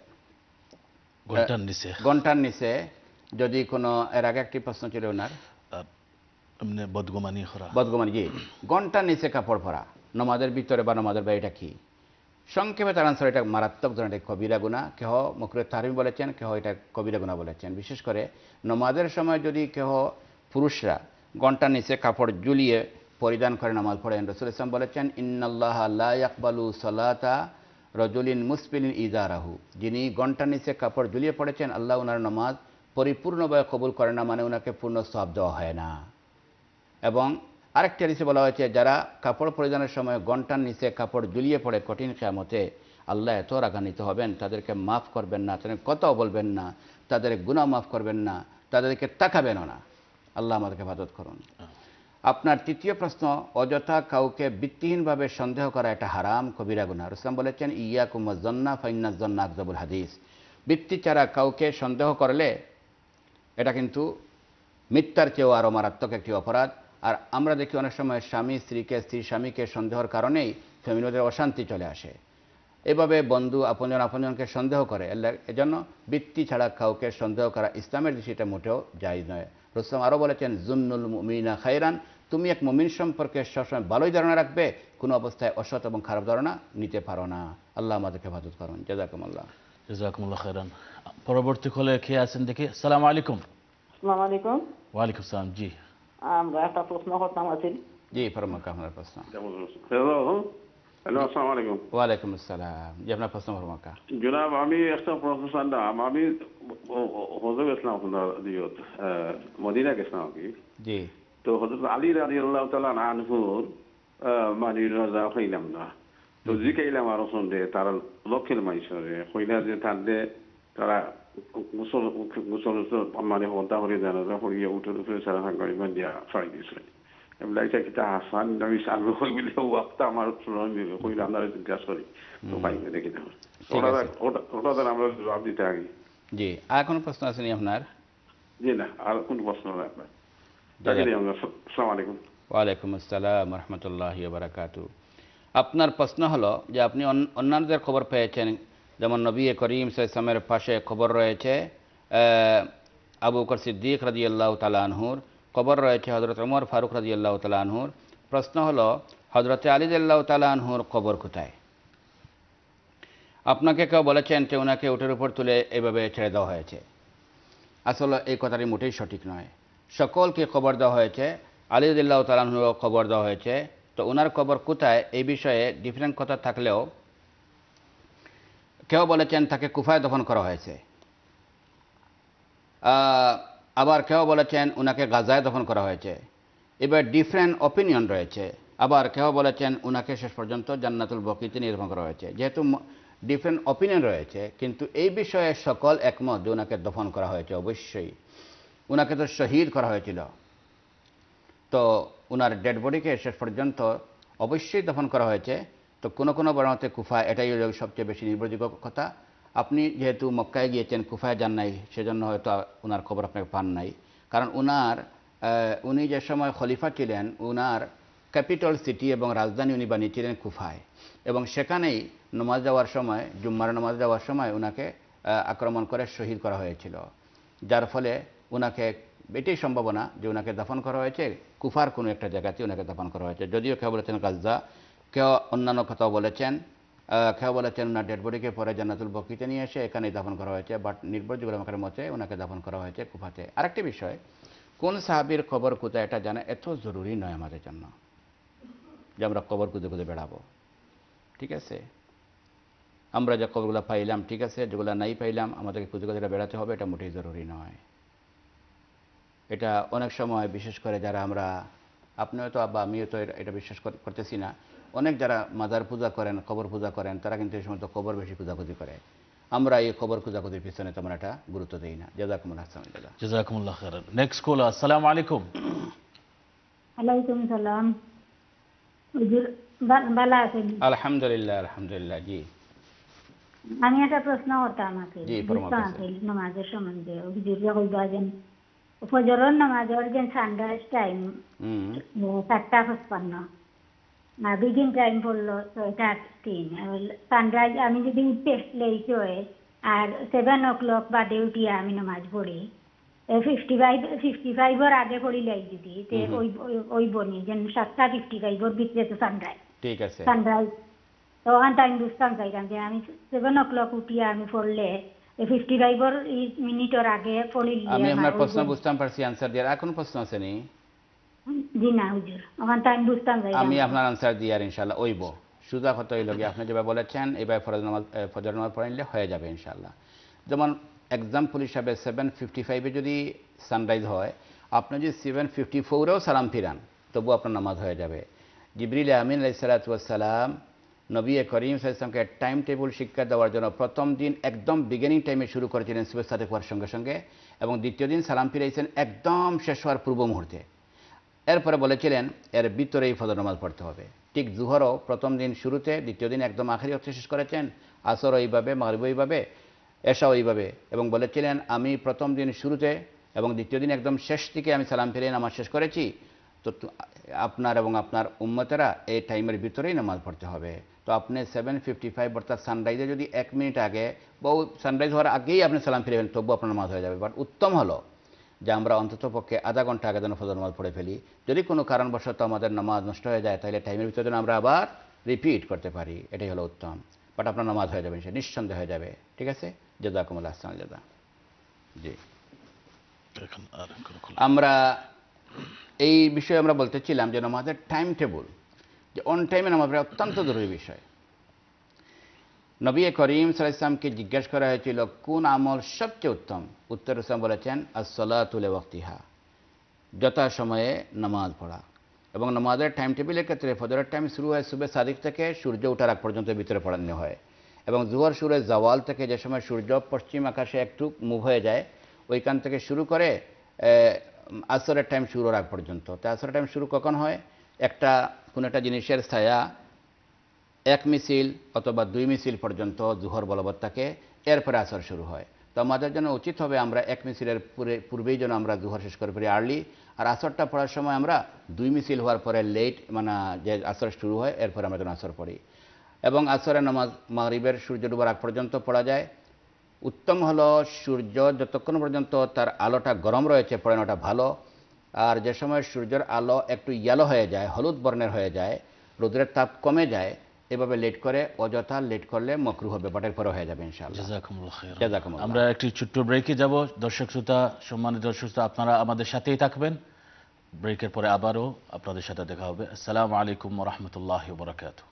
ঘন্টার নিচে ঘন্টার নিচে যদি কোনো, এর আগে একটি প্রশ্ন ছিল ওনার এমনি বদগুমানি করা, বদগুমানি, জি, ঘন্টার নিচে কাপড় পরা নমাজের ভিতরে বা নমাজের বাইরে এটা কি? সংক্ষেপে তার আনসার এটা মারাত্মক ধরনের কবিরা গুনাহ। কেহ মাকরুহ তাহরিম বলেছেন, কেহ এটা কবিরা গুনাহ বলেছেন। বিশেষ করে নমাজের সময় যদি কেহ পুরুষরা ঘন্টার নিচে কাপড় ঝুলিয়ে পরিধান করে নামাজ পড়েন, রাসূল সাল্লাল্লাহু আলাইহি ওয়াসাল্লাম বলেছেন ইন্নাল্লাহা লা ইয়াকবালু সালাতা রাজুলিন মুসবিলিন ইজারাহু, যিনি ঘন্টার নিচে কাপড় ঝুলিয়ে পড়েছেন আল্লাহ ওনার নামাজ পরিপূর্ণভাবে কবুল করে না, মানে ওনাকে পূর্ণ সওয়াব দেওয়া হয় না। এবং আরেকটি হাদিসে বলা হয়েছে যারা কাপড় পরিধানের সময় ঘন্টার নিচে কাপড় ঝুলিয়ে পড়ে কঠিন কিয়ামতে আল্লাহ এত রাগান্বিত হবেন, তাদেরকে মাফ করবেন না, তাদের কথাও বলবেন না, তাদের গুনাহ মাফ করবেন না, তাদেরকে তাকাবেনও না। আল্লাহ আমাদেরকে হেফাজত করুন। আপনার তৃতীয় প্রশ্ন, অযথা কাউকে ভিত্তিহীনভাবে সন্দেহ করা এটা হারাম, কবিরা গুনাহ। রাসূল বলেছেন ইয়াকুম ওয়াজ-যন্না ফাইন্নাজ যন্না আকযাবুল হাদিস, ভিত্তি ছাড়া কাউকে সন্দেহ করলে এটা কিন্তু মিথ্যার চেয়েও আরও মারাত্মক একটি অপরাধ। আর আমরা দেখি অনেক সময় স্বামী স্ত্রীকে, স্ত্রী স্বামীকে সন্দেহের কারণেই ফ্যামিলিতে অশান্তি চলে আসে। এভাবে বন্ধু আপনজন আপনজনকে সন্দেহ করে, এজন্য বৃত্তি ছাড়া কাউকে সন্দেহ করা ইসলামের দৃষ্টিতে মোটেও জায়েজ নয়। রাসূল আরও বলেছেন জুন্নুল মুমিনা খায়রান, তুমি এক মুমিন সম্পর্কে সবসময় ভালোই ধারণা রাখবে, কোনো অবস্থায় অসৎ এবং খারাপ ধারণা নিতে পারো না। আল্লাহ আমাদেরকে হেফাজত করুন। জাযাকুমুল্লাহ। জাযাকুমুল্লাহ খায়রান। পরবর্তী কলে কে আছেন দেখি। আসসালামু আলাইকুম। আসসালামু আলাইকুম। ওয়ালাইকুম আসসালাম। জি, আমরা একটা প্রশ্ন করতাম আছি। জি ফরমাক, আপনার প্রশ্ন। হ্যালো হ্যালো আসসালামু আলাইকুম। ওয়ালাইকুম আসসালাম। জি আপনার প্রশ্ন ফরমাক। জনাব আমি একটা প্রশ্ন জানতাম, আমি হজরত গেছিলাম আপনার দিয়ত মদিনা গেছিলাম আর কি। জি। তো হজরত আলী রাদিয়াল্লাহু তাআলা আনহুর মানে রাজা হইলাম না, তো জিকাইলাম আর সন্দেহ তারা লক্ষ্যের মাইসরে হইলা যে তাদের তারা গোসল গোসল মানে হন্তা হয়ে জানা হরিয়ে উঠে উঠে সারা হাঙ্গারি দিয়া ফাই দিয়েছিলেন। লাইটা কিতা আসান আমি সামনে হই বলে ওয়াক্তা আমার হইলাম না জিজ্ঞাসা করি তো পাইনি দেখি না ওটা ওটা তো আমরা জবাব দিতে আগে। জি, আর কোনো প্রশ্ন আছে নি আপনার? জি না, আর কোনো প্রশ্ন নেই আপনার। আসসালামু আলাইকুম। ওয়ালাইকুম আসসালাম রহমতুল্লাহি ওয়া বারাকাতুহু। আপনার প্রশ্ন হলো যে আপনি অন্যান্যদের খবর পেয়েছেন, যেমন নবী করিম সাল্লাল্লাহু আলাইহি ওয়াসাল্লামের পাশে খবর রয়েছে আবু বকর সিদ্দিক রাদিয়াল্লাহু তাআলা আনহুর, খবর রয়েছে হযরত ওমর ফারুক রাদিয়াল্লাহু তাআলা আনহুর। প্রশ্ন হলো হযরত আলী রাদিয়াল্লাহু তাআলা আনহুর কবর কোথায়? আপনাকে কেউ বলেছেন যে ওনাকে উটের উপর তুলে এইভাবে ছেড়ে দেওয়া হয়েছে। আসলে এই কথাটি মোটেই সঠিক নয়। সকলকে খবর দেওয়া হয়েছে, আলী রাদিয়াল্লাহু তাআলা আনহুরও খবর দেওয়া হয়েছে। তো ওনার কবর কোথায় এই বিষয়ে ডিফারেন্ট কথা থাকলেও কেউ বলেছেন তাকে কুফায় দফন করা হয়েছে, আবার কেউ বলেছেন ওনাকে গাজায় দফন করা হয়েছে। এবার ডিফারেন্ট অপিনিয়ন রয়েছে। আবার কেউ বলেছেন ওনাকে শেষ পর্যন্ত জান্নাতুল বকিতে নির্মাণ করা হয়েছে। যেহেতু ডিফারেন্ট অপিনিয়ন রয়েছে, কিন্তু এই বিষয়ে সকল একমত যে ওনাকে দফন করা হয়েছে। অবশ্যই ওনাকে তো শহীদ করা হয়েছিল, তো ওনার ডেড বডিকে শেষ পর্যন্ত অবশ্যই দফন করা হয়েছে। তো কোনো কোনো বর্ণনাতে কুফা, এটাই সবচেয়ে বেশি নির্ভরযোগ্য কথা। আপনি যেহেতু মক্কায় গিয়েছেন, কুফায় যান নাই, সেজন্য হয়তো ওনার খবর আপনাকে পান নাই। কারণ ওনার উনি যে সময় খলিফা ছিলেন, ওনার ক্যাপিটাল সিটি এবং রাজধানী উনি বানিয়েছিলেন কুফায়, এবং সেখানেই নামাজ যাওয়ার সময়, জুম্মার নামাজ যাওয়ার সময় ওনাকে আক্রমণ করে শহীদ করা হয়েছিল। যার ফলে ওনাকে, এটাই সম্ভাবনা যে ওনাকে দাফন করা হয়েছে কুফার কোনো একটা জায়গাতে ওনাকে দাফন করা হয়েছে। যদিও কেউ বলেছেন গাজা, কেউ অন্যান্য কথাও বলেছেন, কেউ বলেছেন ওনার ডেড বডিকে পরে জান্নাতুল বকিতে নিয়ে এসে এখানেই দাফন করা হয়েছে, বাট নির্ভরযোগ্য আমাদের মতে ওনাকে দাফন করা হয়েছে কুফাতে। আরেকটি বিষয়, কোন সাহাবীর খবর কোথায় এটা জানা এত জরুরি নয় আমাদের জন্য যে আমরা খবর খুঁজে খুঁজে বেড়াবো। ঠিক আছে, আমরা যে খবরগুলো পাইলাম ঠিক আছে, যেগুলো নাই পাইলাম আমাদেরকে খুঁজে খুঁজে বেড়াতে হবে, এটা মোটেই জরুরি নয়। এটা অনেক সময় বিশেষ করে যারা আমরা, আপনিও তো বা আমিও তো এটা বিশ্বাস করতেছি না, অনেক যারা মাজার পূজা করেন, কবর পূজা করেন, তারা কিন্তু এই সময় তো কবর বেশি পূজাপুজি করে। আমরা এই খবর খোঁজাখুঁজির পিছনে তেমন একটা গুরুত্ব দিই না। জাযাকুমুল্লাহ খাইরান। জাযাকুমুল্লাহ খাইরান। Next call. আসসালামু আলাইকুম। ওয়ালাইকুম সালাম। হুজুর ভালো আছেন? আলহামদুলিল্লাহ, আলহামদুলিল্লাহ। জি, আমি একটা প্রশ্ন করতাম আছে জি পরমাত্মা নামাজের সম্বন্ধে। হুজুর কইবা যেন ফজরের নামাজের যেন সানরাইজ টাইম সাতটা পঁচপান্ন, না বিগিন টাইম পড়লো ছয়টা তিন, সানরাইজ আমি যদি উঠতে লেট হয় আর সেভেন ও ক্লক বাদে উঠিয়া আমি নামাজ পড়ি, ফিফটি ফাইভ ফিফটি ফাইভের আগে পড়িলাই যদি ওই ওই বনি যেন সাতটা ফিফটি ফাইভের ভিতরে তো সানরাইজ। ঠিক আছে, সানরাইজ তখন টাইম বুঝতাম চাইতাম যে আমি সেভেন ও ক্লক উঠিয়া আমি পড়লে ফিফটি ফাইভের মিনিটের আগে পড়িলে। আমি আপনার প্রশ্ন বুঝতাম পারছি, আনসার দিয়ে। আর কোন প্রশ্ন আছে নি? জি না হুজুর, ওখান টাইম বুঝতাম চাইতাম। আমি আপনার আনসার দিয়ে আর ইনশাআল্লাহ ওইব সুজা কত হইল গিয়ে আপনি যেভাবে বলেছেন এইভাবে ফরজ নামাজ ফজর নামাজ পড়ে হয়ে যাবে ইনশাআল্লাহ। যেমন এক্সাম্পল হিসাবে সেভেন ফিফটি ফাইভে যদি সানরাইজ হয়, আপনি যদি সেভেন ফিফটি ফোরেও সালাম ফিরান তবু আপনার নামাজ হয়ে যাবে। জিবরিল আমিন আলাইহিস সালাতু ওয়াস সালাম নবী করিম সাল্লাল্লাহু আলাইহি ওয়াসাল্লামকে টাইম টেবিল শিক্ষা দেওয়ার জন্য প্রথম দিন একদম বিগিনিং টাইমে শুরু করেছিলেন সুবহ সাদেক হওয়ার সঙ্গে সঙ্গে, এবং দ্বিতীয় দিন সালাম ফিরাইছেন একদম শেষ হওয়ার পূর্ব মুহূর্তে। এরপরে বলেছিলেন এর ভিতরেই ফজর নামাজ পড়তে হবে। ঠিক জুহরও প্রথম দিন শুরুতে, দ্বিতীয় দিন একদম আখেরি অর্থে শেষ করেছেন, আসর ওইভাবে, মাগরিব ওইভাবে, এশা ওইভাবে, এবং বলেছিলেন আমি প্রথম দিন শুরুতে এবং দ্বিতীয় দিন একদম শেষ দিকে আমি সালাম ফিরিয়ে নামাজ শেষ করেছি। তো আপনার এবং আপনার উম্মতেরা এই টাইমের ভিতরেই নামাজ পড়তে হবে। তো আপনি সেভেন ফিফটি ফাইভ অর্থাৎ সানরাইজে যদি এক মিনিট আগে, বহু সানরাইজ হওয়ার আগেই আপনি সালাম ফিরবেন তবু আপনার নামাজ হয়ে যাবে। বাট উত্তম হলো যে আমরা অন্তত পক্ষে আধা ঘন্টা আগে যেন ফজর নামাজ পড়ে ফেলি। যদি কোনো কারণবশত আমাদের নামাজ নষ্ট হয়ে যায় তাহলে টাইমের ভিতরে যেন আমরা আবার রিপিট করতে পারি, এটাই হলো উত্তম। বাট আপনার নামাজ হয়ে যাবে, সে নিঃসন্দেহ হয়ে যাবে। ঠিক আছে, জাযাকুমুল্লাহ আহসান জাযা। জি, আমরা এই বিষয়ে আমরা বলতেছিলাম যে নামাজের টাইম টেবিল, যে অন টাইমে নামাজ পড়া অত্যন্ত জরুরি বিষয়। নবী করিম সাল্লাল্লাহু আলাইহি ওয়াসাল্লামকে জিজ্ঞেস করা হয়েছিল কোন আমল সবচেয়ে উত্তম। উত্তর ইসলাম বলেছেন আস-সালাতু লিওয়াক্তিহা, যথা সময়ে নামাজ পড়া। এবং নামাজের টাইম টেবিলের ক্ষেত্রে ফজরের টাইম শুরু হয় সুবহ সাদিক থেকে সূর্য ওঠার আগ পর্যন্ত ভিতরে পড়ানো হয়, এবং জোহর শুরু হয় জাওয়াল থেকে, যে সময় সূর্য পশ্চিম আকাশে একটু মুভ হয়ে যায় ওইখান থেকে শুরু করে আসরের টাইম শুরুর আগ পর্যন্ত। তো আসরের টাইম শুরু কখন হয়? একটা কোনো একটা জিনিসের ছায়া এক মিছিল অথবা দুই মিছিল পর্যন্ত জুহর বলবৎ থাকে, এরপরে আসর শুরু হয়। তো আমাদের জন্য উচিত হবে আমরা এক মিছিলের পূর্বেই যেন আমরা জুহর শেষ করে পড়ি আর্লি, আর আসরটা পড়ার সময় আমরা দুই মিছিল হওয়ার পরে লেট, মানে যে আসর শুরু হয় এরপরে আমরা যেন আসর পড়ি। এবং আসরের নামাজ মাগরিবের সূর্য ডুবার আগ পর্যন্ত পড়া যায়। উত্তম হলো সূর্য যতক্ষণ পর্যন্ত তার আলোটা গরম রয়েছে পড়ানোটা ভালো। আর যে সময় সূর্যের আলো একটু ইয়েলো হয়ে যায়, হলুদ বর্ণের হয়ে যায়, রোদের তাপ কমে যায়, এভাবে লেট করে অযথা লেট করলে মাকরুহ হবে, বাটের পরে হয়ে যাবে ইনশাআল্লাহ। জাযাকুমুল্লাহ খাইরান। জাযাকুমুল্লাহ। আমরা একটি ছোট্ট ব্রেকে যাব। দর্শক শ্রোতা, সম্মানিত দর্শক শ্রোতা, আপনারা আমাদের সাথেই থাকবেন। ব্রেকের পরে আবারও আপনাদের সাথে দেখা হবে। আসসালামু আলাইকুম ওয়া রাহমাতুল্লাহি ওয়া বারাকাতুহু।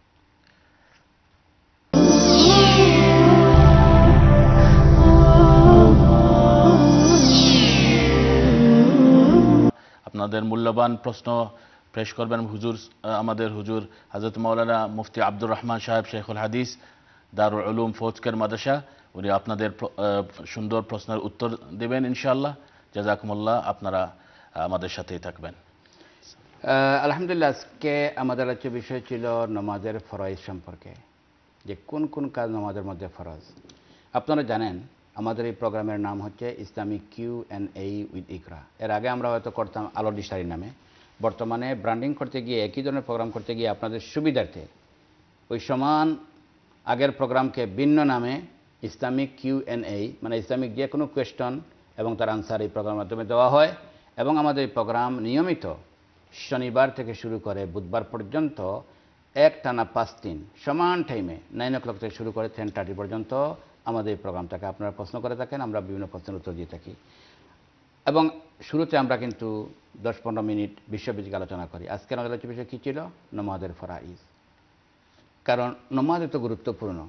আপনাদের মূল্যবান প্রশ্ন পেশ করবেন হুজুর, আমাদের হুজুর হযরত মাওলানা মুফতি আব্দুর রহমান সাহেব শেখুল হাদিস দারুল উলুম ফৌজকের মাদ্রাসা। উনি আপনাদের সুন্দর প্রশ্নের উত্তর দেবেন ইনশাআল্লাহ। জাযাকুমুল্লাহ, আপনারা আমাদের সাথেই থাকবেন। আলহামদুলিল্লাহ, আজকে আমাদের আলোচ্য বিষয় ছিল নামাজের ফরজ সম্পর্কে, যে কোন কোন কাজ নামাজের মধ্যে ফরজ। আপনারা জানেন আমাদের এই প্রোগ্রামের নাম হচ্ছে Islamic Q and A with Iqra. এর আগে আমরা হয়তো করতাম আলো ডিকশনারি নামে। বর্তমানে ব্র্যান্ডিং করতে গিয়ে, একই ধরনের প্রোগ্রাম করতে গিয়ে আপনাদের সুবিধার্থে ওই সমান আগের প্রোগ্রামকে ভিন্ন নামে ইসলামিক কিউ অ্যান্ড এ, মানে ইসলামিক যে কোনো কোয়েশ্চন এবং তার আনসার এই প্রোগ্রামের মাধ্যমে দেওয়া হয়। এবং আমাদের এই প্রোগ্রাম নিয়মিত শনিবার থেকে শুরু করে বুধবার পর্যন্ত এক টানা পাঁচ দিন সমান টাইমে নাইন ও ক্লক থেকে শুরু করে টেন থার্টি পর্যন্ত আমাদের এই প্রোগ্রামটাকে আপনারা প্রশ্ন করে থাকেন, আমরা বিভিন্ন প্রশ্নের উত্তর দিয়ে থাকি। এবং শুরুতে আমরা কিন্তু দশ পনেরো মিনিট বিশ্বভিত্তিক আলোচনা করি। আজকে আমাদের আলোচ্য বিষয় কী ছিল? নামাজের ফরাইজ। কারণ নামাজ এত গুরুত্বপূর্ণ,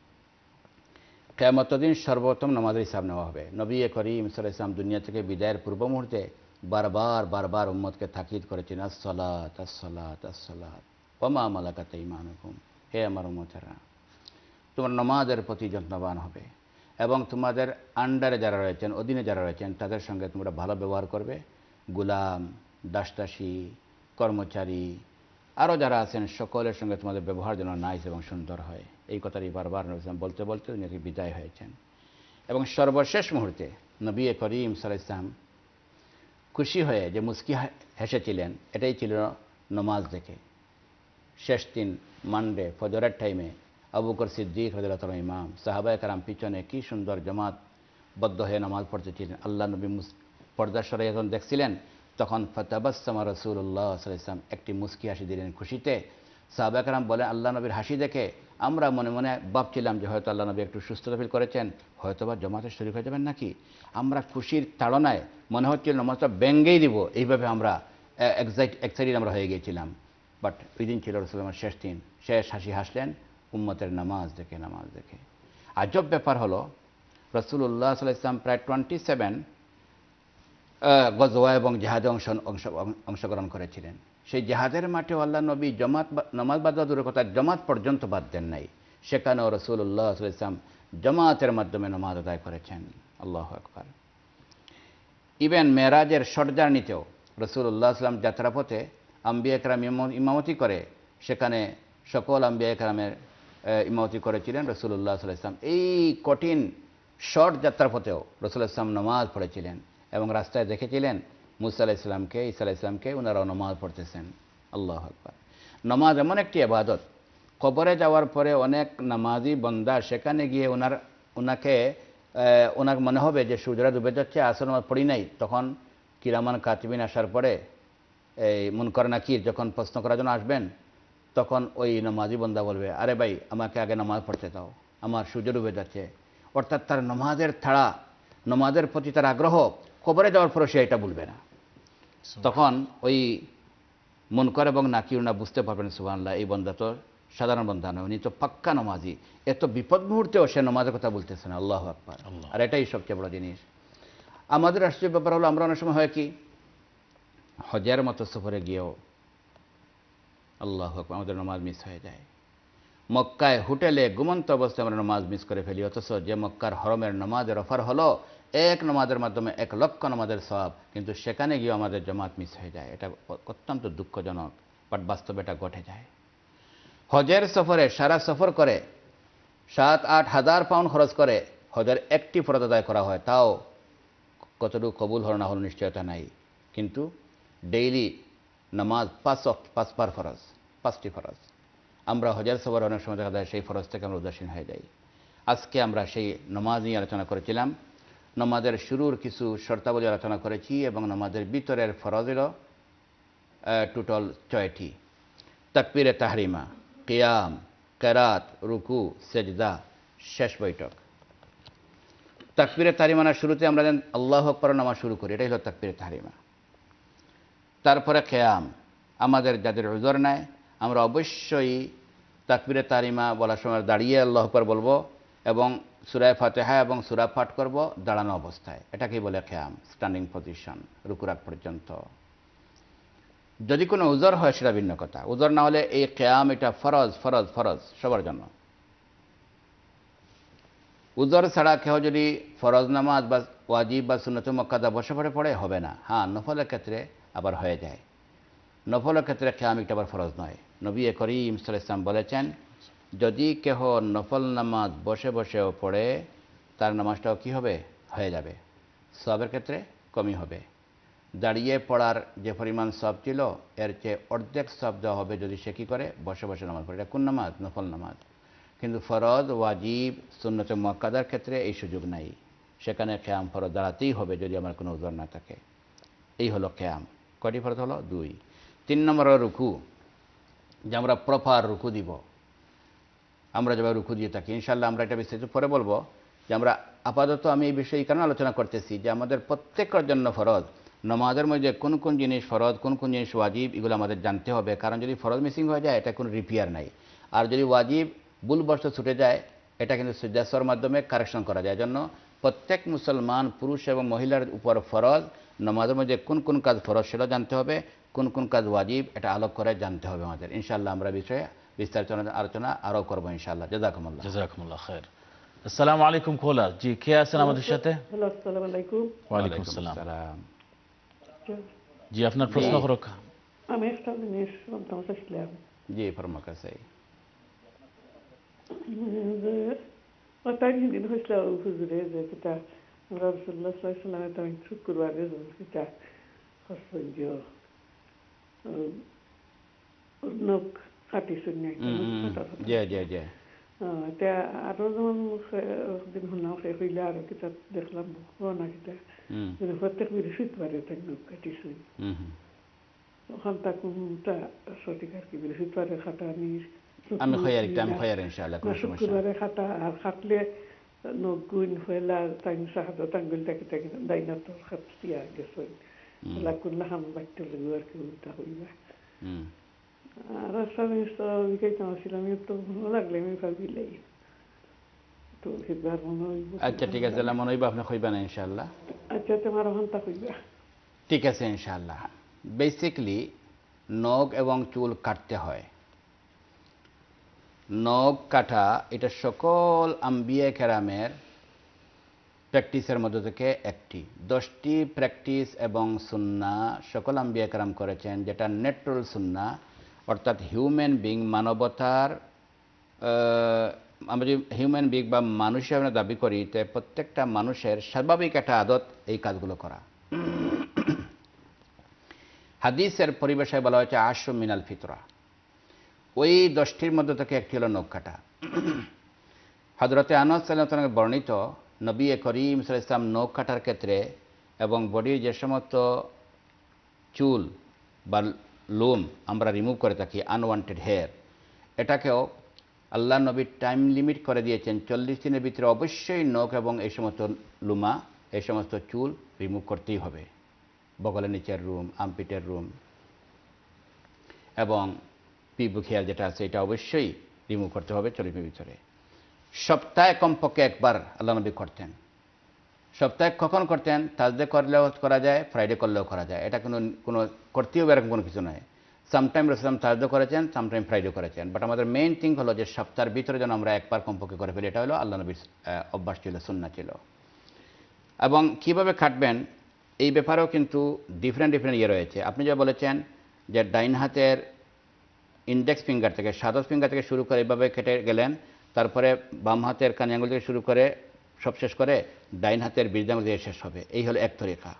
কিয়ামতের দিন সর্বোত্তম নামাজের হিসাব নেওয়া হবে। নবী করিম সাল্লাল্লাহু আলাইহি ওয়াসাল্লাম দুনিয়া থেকে বিদায়ের পূর্ব মুহূর্তে বারবার বারবার উম্মতকে তাকিদ করেছেন, আস-সালাত আস-সালাত আস-সালাত ওয়া মা মালাকাত আইমানুকুম, হে আমার উম্মতেরা, তোমার নামাজের প্রতি যত্নবান হবে এবং তোমাদের আন্ডারে যারা রয়েছেন, অধীনে যারা রয়েছেন, তাদের সঙ্গে তোমরা ভালো ব্যবহার করবে। গোলাম, দাসদাসী, কর্মচারী, আরও যারা আছেন সকলের সঙ্গে তোমাদের ব্যবহার যেন নাইস এবং সুন্দর হয়। এই কথাটি বারবার নবী বলতে বলতে উনি বিদায় হয়েছেন। এবং সর্বশেষ মুহূর্তে নবী করিম সাল্লাল্লাহু আলাইহি ওয়াসাল্লাম খুশি হয়ে যে মুস্কি হেসেছিলেন, এটাই ছিল নামাজ দেখে। শেষ দিন মানডে ফজরের টাইমে আবু বকর সিদ্দিক রাদিয়াল্লাহু তাআলা ইমাম, সাহাবায়ে কেরাম পিছনে কি সুন্দর জামাতবদ্ধ হয়ে নামাজ পড়তেছিলেন। আল্লাহ নবী পর্দা সরাই যখন দেখছিলেন, তখন ফাতাবাসসামা রাসূলুল্লাহ সাল্লাল্লাহু আলাইহি ওয়াসাল্লাম একটি মুস্কি হাসি দিলেন খুশিতে। সাহাবায়ে কেরাম বলেন, আল্লাহ নবীর হাসি দেখে আমরা মনে মনে ভাবছিলাম যে হয়তো আল্লাহ নবী একটু সুস্থতা ফিল করেছেন, হয়তো বা জমাতে শরীক হয়ে যাবেন নাকি। আমরা খুশির তাড়নায় মনে হচ্ছিল নামাজটা ব্যঙ্গেই দিব, এইভাবে আমরা এক্সাইট এক্সাইটেড আমরা হয়ে গিয়েছিলাম। বাট ওই দিন ছিল রাসূলুল্লাহর শেষ দিন, শেষ হাসি হাসলেন উম্মতের নামাজ দেখে নামাজ দেখে। আজব ব্যাপার হলো, রাসূলুল্লাহ সাল্লাল্লাহু আলাইহি ওয়াসাল্লাম প্রায় টোয়েন্টি সেভেন গজওয়া এবং জেহাদে অংশ অংশগ্রহণ করেছিলেন। সেই জেহাদের মাঠেও আল্লাহ নবী জমাত নামাজ বাদ দেওয়া দূরের কথা, জমাত পর্যন্ত বাদ দেন নাই। সেখানেও রাসূলুল্লাহ সাল্লাল্লাহু আলাইহি ওয়াসাল্লাম জমাতের মাধ্যমে নামাজ আদায় করেছেন। আল্লাহু আকবার। ইভেন মেরাজের শর্ট জার্নিতেও রাসূলুল্লাহ সাল্লাল্লাহু আলাইহি ওয়াসাল্লাম যাত্রাপথে আম্বিয়া কেরাম ইমামতি করে, সেখানে সকল আম্বিয়া কেরামের ইমামতি করেছিলেন রাসূলুল্লাহ সাল্লাল্লাহু আলাইহি ওয়াসাল্লাম। এই কঠিন শর্ট যাত্রাপথেও রাসূলুল্লাহ সাল্লাল্লাহু আলাইহি ওয়াসাল্লাম নামাজ পড়েছিলেন এবং রাস্তায় দেখেছিলেন মুসা আলাইহিস সালামকে, ঈসা আলাইহিস সালামকে ওনারাও নামাজ পড়তেছেন। আল্লাহু আকবার। নামাজ এমন একটি ইবাদত, কবরে যাওয়ার পরে অনেক নামাজি বান্দা সেখানে গিয়ে ওনার ওনাকে ওনার মনে হবে যে সূর্যরা ডুবে যাচ্ছে, আসর নামাজ পড়ি নাই। তখন কিরামান কাতিবিন আসার পরে এই মুনকার নাকির যখন প্রশ্ন করার জন্য আসবেন, তখন ওই নামাজি বান্দা বলবে, আরে ভাই আমাকে আগে নামাজ পড়তে দাও, আমার সূর্য ডুবে যাচ্ছে। অর্থাৎ তার নামাজের তাড়া, নামাজের প্রতি তার আগ্রহ কবরে যাওয়ার পরে সে এটা বলবে না। তখন ওই মুনকার এবং নাকির না বুঝতে পারবেন, সুবহানাল্লাহ, এই বান্দা তো সাধারণ বান্দা নয়, উনি তো পাক্কা নামাজি, এত বিপদ মুহূর্তেও সে নামাজের কথা বলতেছে না। আল্লাহু আকবার। আর এটাই সবচেয়ে বড় জিনিস। আমাদের আশ্চর্য ব্যাপার হলো, আমরা অনেক সময় হয় কি, হজের মতো সফরে গিয়েও আল্লাহু আকবার আমাদের নামাজ মিস হয়ে যায়। মক্কায় হোটেলে ঘুমন্ত অবস্থায় আমরা নামাজ মিস করে ফেলি, অথচ যে মক্কার হরমের নামাজের অফার হলো এক নামাজের মাধ্যমে এক লক্ষ নামাজের সওয়াব, কিন্তু সেখানে গিয়ে আমাদের জামাত মিস হয়ে যায়। এটা অত্যন্ত দুঃখজনক, বাট বাস্তবে এটা ঘটে যায়। হজের সফরে সারা সফর করে সাত আট হাজার পাউন্ড খরচ করে হজের একটি ফরজ আদায় করা হয়, তাও কতটুকু কবুল হল না হলো নিশ্চয়তা নাই। কিন্তু ডেইলি নামাজ পাঁচ পাঁচ পার ফরজ, পাঁচটি ফরজ, আমরা হজের সফরে অনেক সময় দেখা যায় সেই ফরজ থেকে আমরা উদাসীন হয়ে যাই। আজকে আমরা সেই নামাজ নিয়ে আলোচনা করেছিলাম। নামাজের শুরুর কিছু শর্তাবলী আলোচনা করেছি এবং নামাজের ভিতরের ফরজেরও টোটাল ছয়টি: তাকবীরে তাহরিমা, কিয়াম, কেরাত, রুকু, সেজদা, শেষ বৈঠক। তাকবীরে তাহরিমার শুরুতে আমরা যেন আল্লাহু আকবার নামাজ শুরু করি, এটাই হলো তাকবীরে তাহরিমা। তারপরে কিয়াম, আমাদের যাদের উযর নাই আমরা অবশ্যই তাকবীরে তাহরিমা বলার সময় দাঁড়িয়ে আল্লাহু আকবার বলবো এবং সূরা ফাতিহা এবং সূরা পাঠ করব দাঁড়ানো অবস্থায়। এটাকেই বলে কিয়াম, স্ট্যান্ডিং পজিশন, রুকু রাগ পর্যন্ত। যদি কোনো উযর হয় সেটা ভিন্ন কথা, উযর না হলে এই কিয়াম এটা ফরজ ফরজ ফরজ সবার জন্য। উজর ছাড়া কেউ যদি ফরজ নামাজ বা ওয়াজিব বা সুন্নত মুআক্কাদা বসে পড়ে পড়ে হবে না। হ্যাঁ, নফলের ক্ষেত্রে আবার হয়ে যায়। নফলের ক্ষেত্রে কিয়াম একটা আবার ফরজ নয়। নবী করিম সাল্লাল্লাহু আলাইহি ওয়াসাল্লাম বলেছেন, যদি কেহ নফল নামাজ বসে বসেও পড়ে তার নামাজটাও কি হবে, হয়ে যাবে, সওয়াবের ক্ষেত্রে কমই হবে। দাঁড়িয়ে পড়ার যে পরিমাণ সওয়াব ছিল এর চেয়ে অর্ধেক সওয়াব দেওয়া হবে যদি সে কী করে, বসে বসে নামাজ পড়ে। এটা কোন নামাজ? নফল নামাজ। কিন্তু ফরজ, ওয়াজিব, সুন্নত মুআক্কাদার ক্ষেত্রে এই সুযোগ নাই। সেখানে কিয়াম ফরজ দাঁড়াতেই হবে যদি আমার কোনো উযর না থাকে। এই হলো কিয়াম। কয়টি ফরজ হলো? দুই। তিন নম্বর হলো রুকু, যে আমরা প্রপার রুকু দিব। আমরা যেভাবে রুকু দিয়ে থাকি, ইনশাআল্লাহ আমরা এটা বিস্তারিত পরে বলবো, যে আমরা আপাতত আমি এই বিষয়ে এই কারণে আলোচনা করতেছি যে আমাদের প্রত্যেকের জন্য ফরজ নামাজের মধ্যে কোন কোন জিনিস ফরজ, কোন কোন জিনিস ওয়াজিব, এগুলো আমাদের জানতে হবে। কারণ যদি ফরজ মিসিং হয়ে যায় এটা কোনো রিপেয়ার নাই। আর যদি ওয়াজিব ভুলবশত ছুটে যায় এটা কিন্তু সুজাসর মাধ্যমে কারেকশন করা যায়। জন্য প্রত্যেক মুসলমান পুরুষ এবং মহিলার উপর ফরজ নামাজের মধ্যে কোন কোন কাজ ফরজ সেটা জানতে হবে, কোন কোন কাজ ওয়াজিব এটা আলোক করে জানতে হবে আমাদের। ইনশাআল্লাহ আমরা বিষয়ে বিস্তারিত আলোচনা আরও করবো ইনশাআল্লাহ। জাযাকুমুল্লাহ। জাযাকুমুল্লাহ খায়ের। আসসালামু আলাইকুম কলার। জি, কে আছেন আমাদের সাথে? হ্যালো, আসসালামু আলাইকুম। ওয়ালাইকুম আসসালাম। সালাম। জি, আপনার প্রশ্ন করুক। আমি একটা জিনিস জানতে চাইছিলাম। জি, ফরমা কাছে যে ওটাই দিন হয়েছিল হুজুরে যে এটা রাসূলুল্লাহ সাল্লাল্লাহু আলাইহি ওয়াসাল্লামের তাই শুক্রবারে যেটা হসপিটাল নক কাটিছেন না। জি জি জি। এটা আরো যেমন দিন হলাম হইলে আরো কিতা দেখলাম না কিতা যে প্রত্যেক বৃহস্পতিবারে তাই নক কাটিছেন। ওখান তাকুমটা সঠিক আর কি বৃহস্পতিবারে খাটা নিস আমি খয়ার একটা আমি খয়ার ইনশাআল্লাহ কোনো সমস্যা শুক্রবারে খাটা আর খাটলে নগুন হইলা তাই সাহায্য তাঙ্গুলটা কিতা কিনা দাইনা তো খাতিয়া গেছে লাকুল্লাহ হাম বাইতে লাগবার কি উল্টা হইবা। হুম আর আসলে তো বিকাইতে আসছিলাম তো ভালো লাগলে আমি ভাবিলাই তো হিবার মনে হইব। আচ্ছা ঠিক আছে, মনে হইব আপনি কইবা না ইনশাআল্লাহ। আচ্ছা তোমার হন্তা কইবা। ঠিক আছে ইনশাআল্লাহ। বেসিক্যালি নখ এবং চুল কাটতে হয়। নখ কাটা এটা সকল আম্বিয়া কেরামের প্র্যাকটিসের মধ্যে থেকে একটি। দশটি প্র্যাকটিস এবং সুন্না সকল আম্বিয়া কেরাম করেছেন, যেটা ন্যাচারাল সুন্না, অর্থাৎ হিউম্যান বিং, মানবতার আমরা যদি হিউম্যান বিং বা মানুষ হিসাবে দাবি করি, তো প্রত্যেকটা মানুষের স্বাভাবিক একটা আদত এই কাজগুলো করা। হাদিসের পরিবেশে বলা হয়েছে আশরু মিনাল ফিতরা। ওই দশটির মধ্যে থেকে একটি হলো নখ কাটা। হযরতে আনাস রাদিয়াল্লাহু আনহু বর্ণিত, নবী করিম সাল্লাল্লাহু আলাইহি ওয়াসাল্লাম নখ কাটার ক্ষেত্রে এবং বডির যে সমস্ত চুল বা লোম আমরা রিমুভ করে থাকি, আনওয়ান্টেড হেয়ার, এটাকেও আল্লাহ নবী টাইম লিমিট করে দিয়েছেন। চল্লিশ দিনের ভিতরে অবশ্যই নখ এবং এই সমস্ত লুমা, এই সমস্ত চুল রিমুভ করতেই হবে। বগলের নিচের রুম, আর্মপিটের রুম এবং পিবুক হেয়ার যেটা আছে এটা অবশ্যই রিমুভ করতে হবে চল্লিশ দিনের ভিতরে। সপ্তাহে কমপক্ষে একবার আল্লাহ নবী করতেন। সপ্তাহে কখন করতেন? থার্সডে করলেও করা যায়, ফ্রাইডে করলেও করা যায়। এটা কোনো কোনো করতেই হবে এরকম কোনো কিছু নয়। সামটাইম রাসূল থার্সডে করেছেন, সামটাইম ফ্রাইডে করেছেন। বাট আমাদের মেইন থিং হলো যে সপ্তাহের ভিতরে যেন আমরা একবার কমপক্ষে করে ফেলি। এটা হলো আল্লাহ নবীর অভ্যাস ছিল, সুন্নাহ ছিল। এবং কীভাবে কাটবেন এই ব্যাপারেও কিন্তু ডিফারেন্ট ডিফারেন্ট ইয়ে রয়েছে। আপনি যা বলেছেন যে ডাইন হাতের ইন্ডেক্স ফিঙ্গার থেকে, সাদস ফিঙ্গার থেকে শুরু করে এভাবে কেটে গেলেন, তারপরে বাম হাতের কানি আঙুল থেকে শুরু করে সব শেষ করে ডাইন হাতের বীর্যাঙ্গুল দিয়ে শেষ হবে। এই হলো এক তরিকা।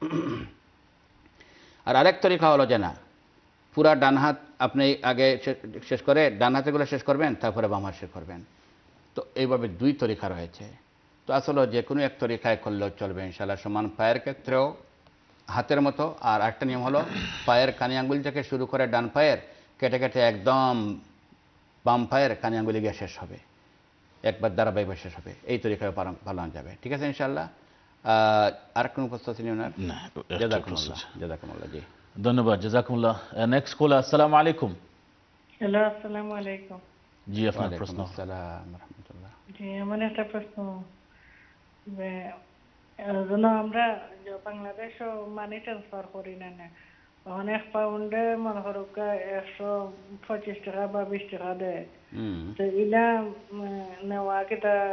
আর আরেক তরিকা হলো যে না, পুরা ডান হাত আপনি আগে শেষ করে ডান হাতেগুলো শেষ করবেন, তারপরে বাম হাত শেষ করবেন। তো এইভাবে দুই তরিকা রয়েছে। তো আসলে যে কোনো এক তরিকায় করলেও চলবে ইনশাআল্লাহ। সমান পায়ের ক্ষেত্রেও হাতের মতো। আর একটা নিয়ম হলো পায়ের কানি আঙ্গুল থেকে শুরু করে ডান পায়ের কেটে কেটে একদম বাম পায়ের কানি আঙ্গুলি গিয়ে শেষ হবে, একবার ধারাবাহিকভাবে শেষ হবে। এই তরিকায় পালন যাবে। ঠিক আছে ইনশাআল্লাহ। আর কোনো প্রশ্ন আছে ওনার? না, জাযাকুমুল্লাহ। জাযাকুমুল্লাহ। জি ধন্যবাদ, জাযাকুমুল্লাহ। Next call. আসসালামু আলাইকুম। হ্যালো, আসসালামু আলাইকুম। জি, আপনার প্রশ্ন। আসসালাম রাহমাতুল্লাহ। জি, আমার একটা প্রশ্ন, যে যেন আমরা বাংলাদেশ মানি ট্রান্সফার করি না না, অনেক পাউন্ডে মনে করো একশো পঁচিশ টাকা বা বিশ টাকা দেয়, তো ইলা নেওয়া কিটা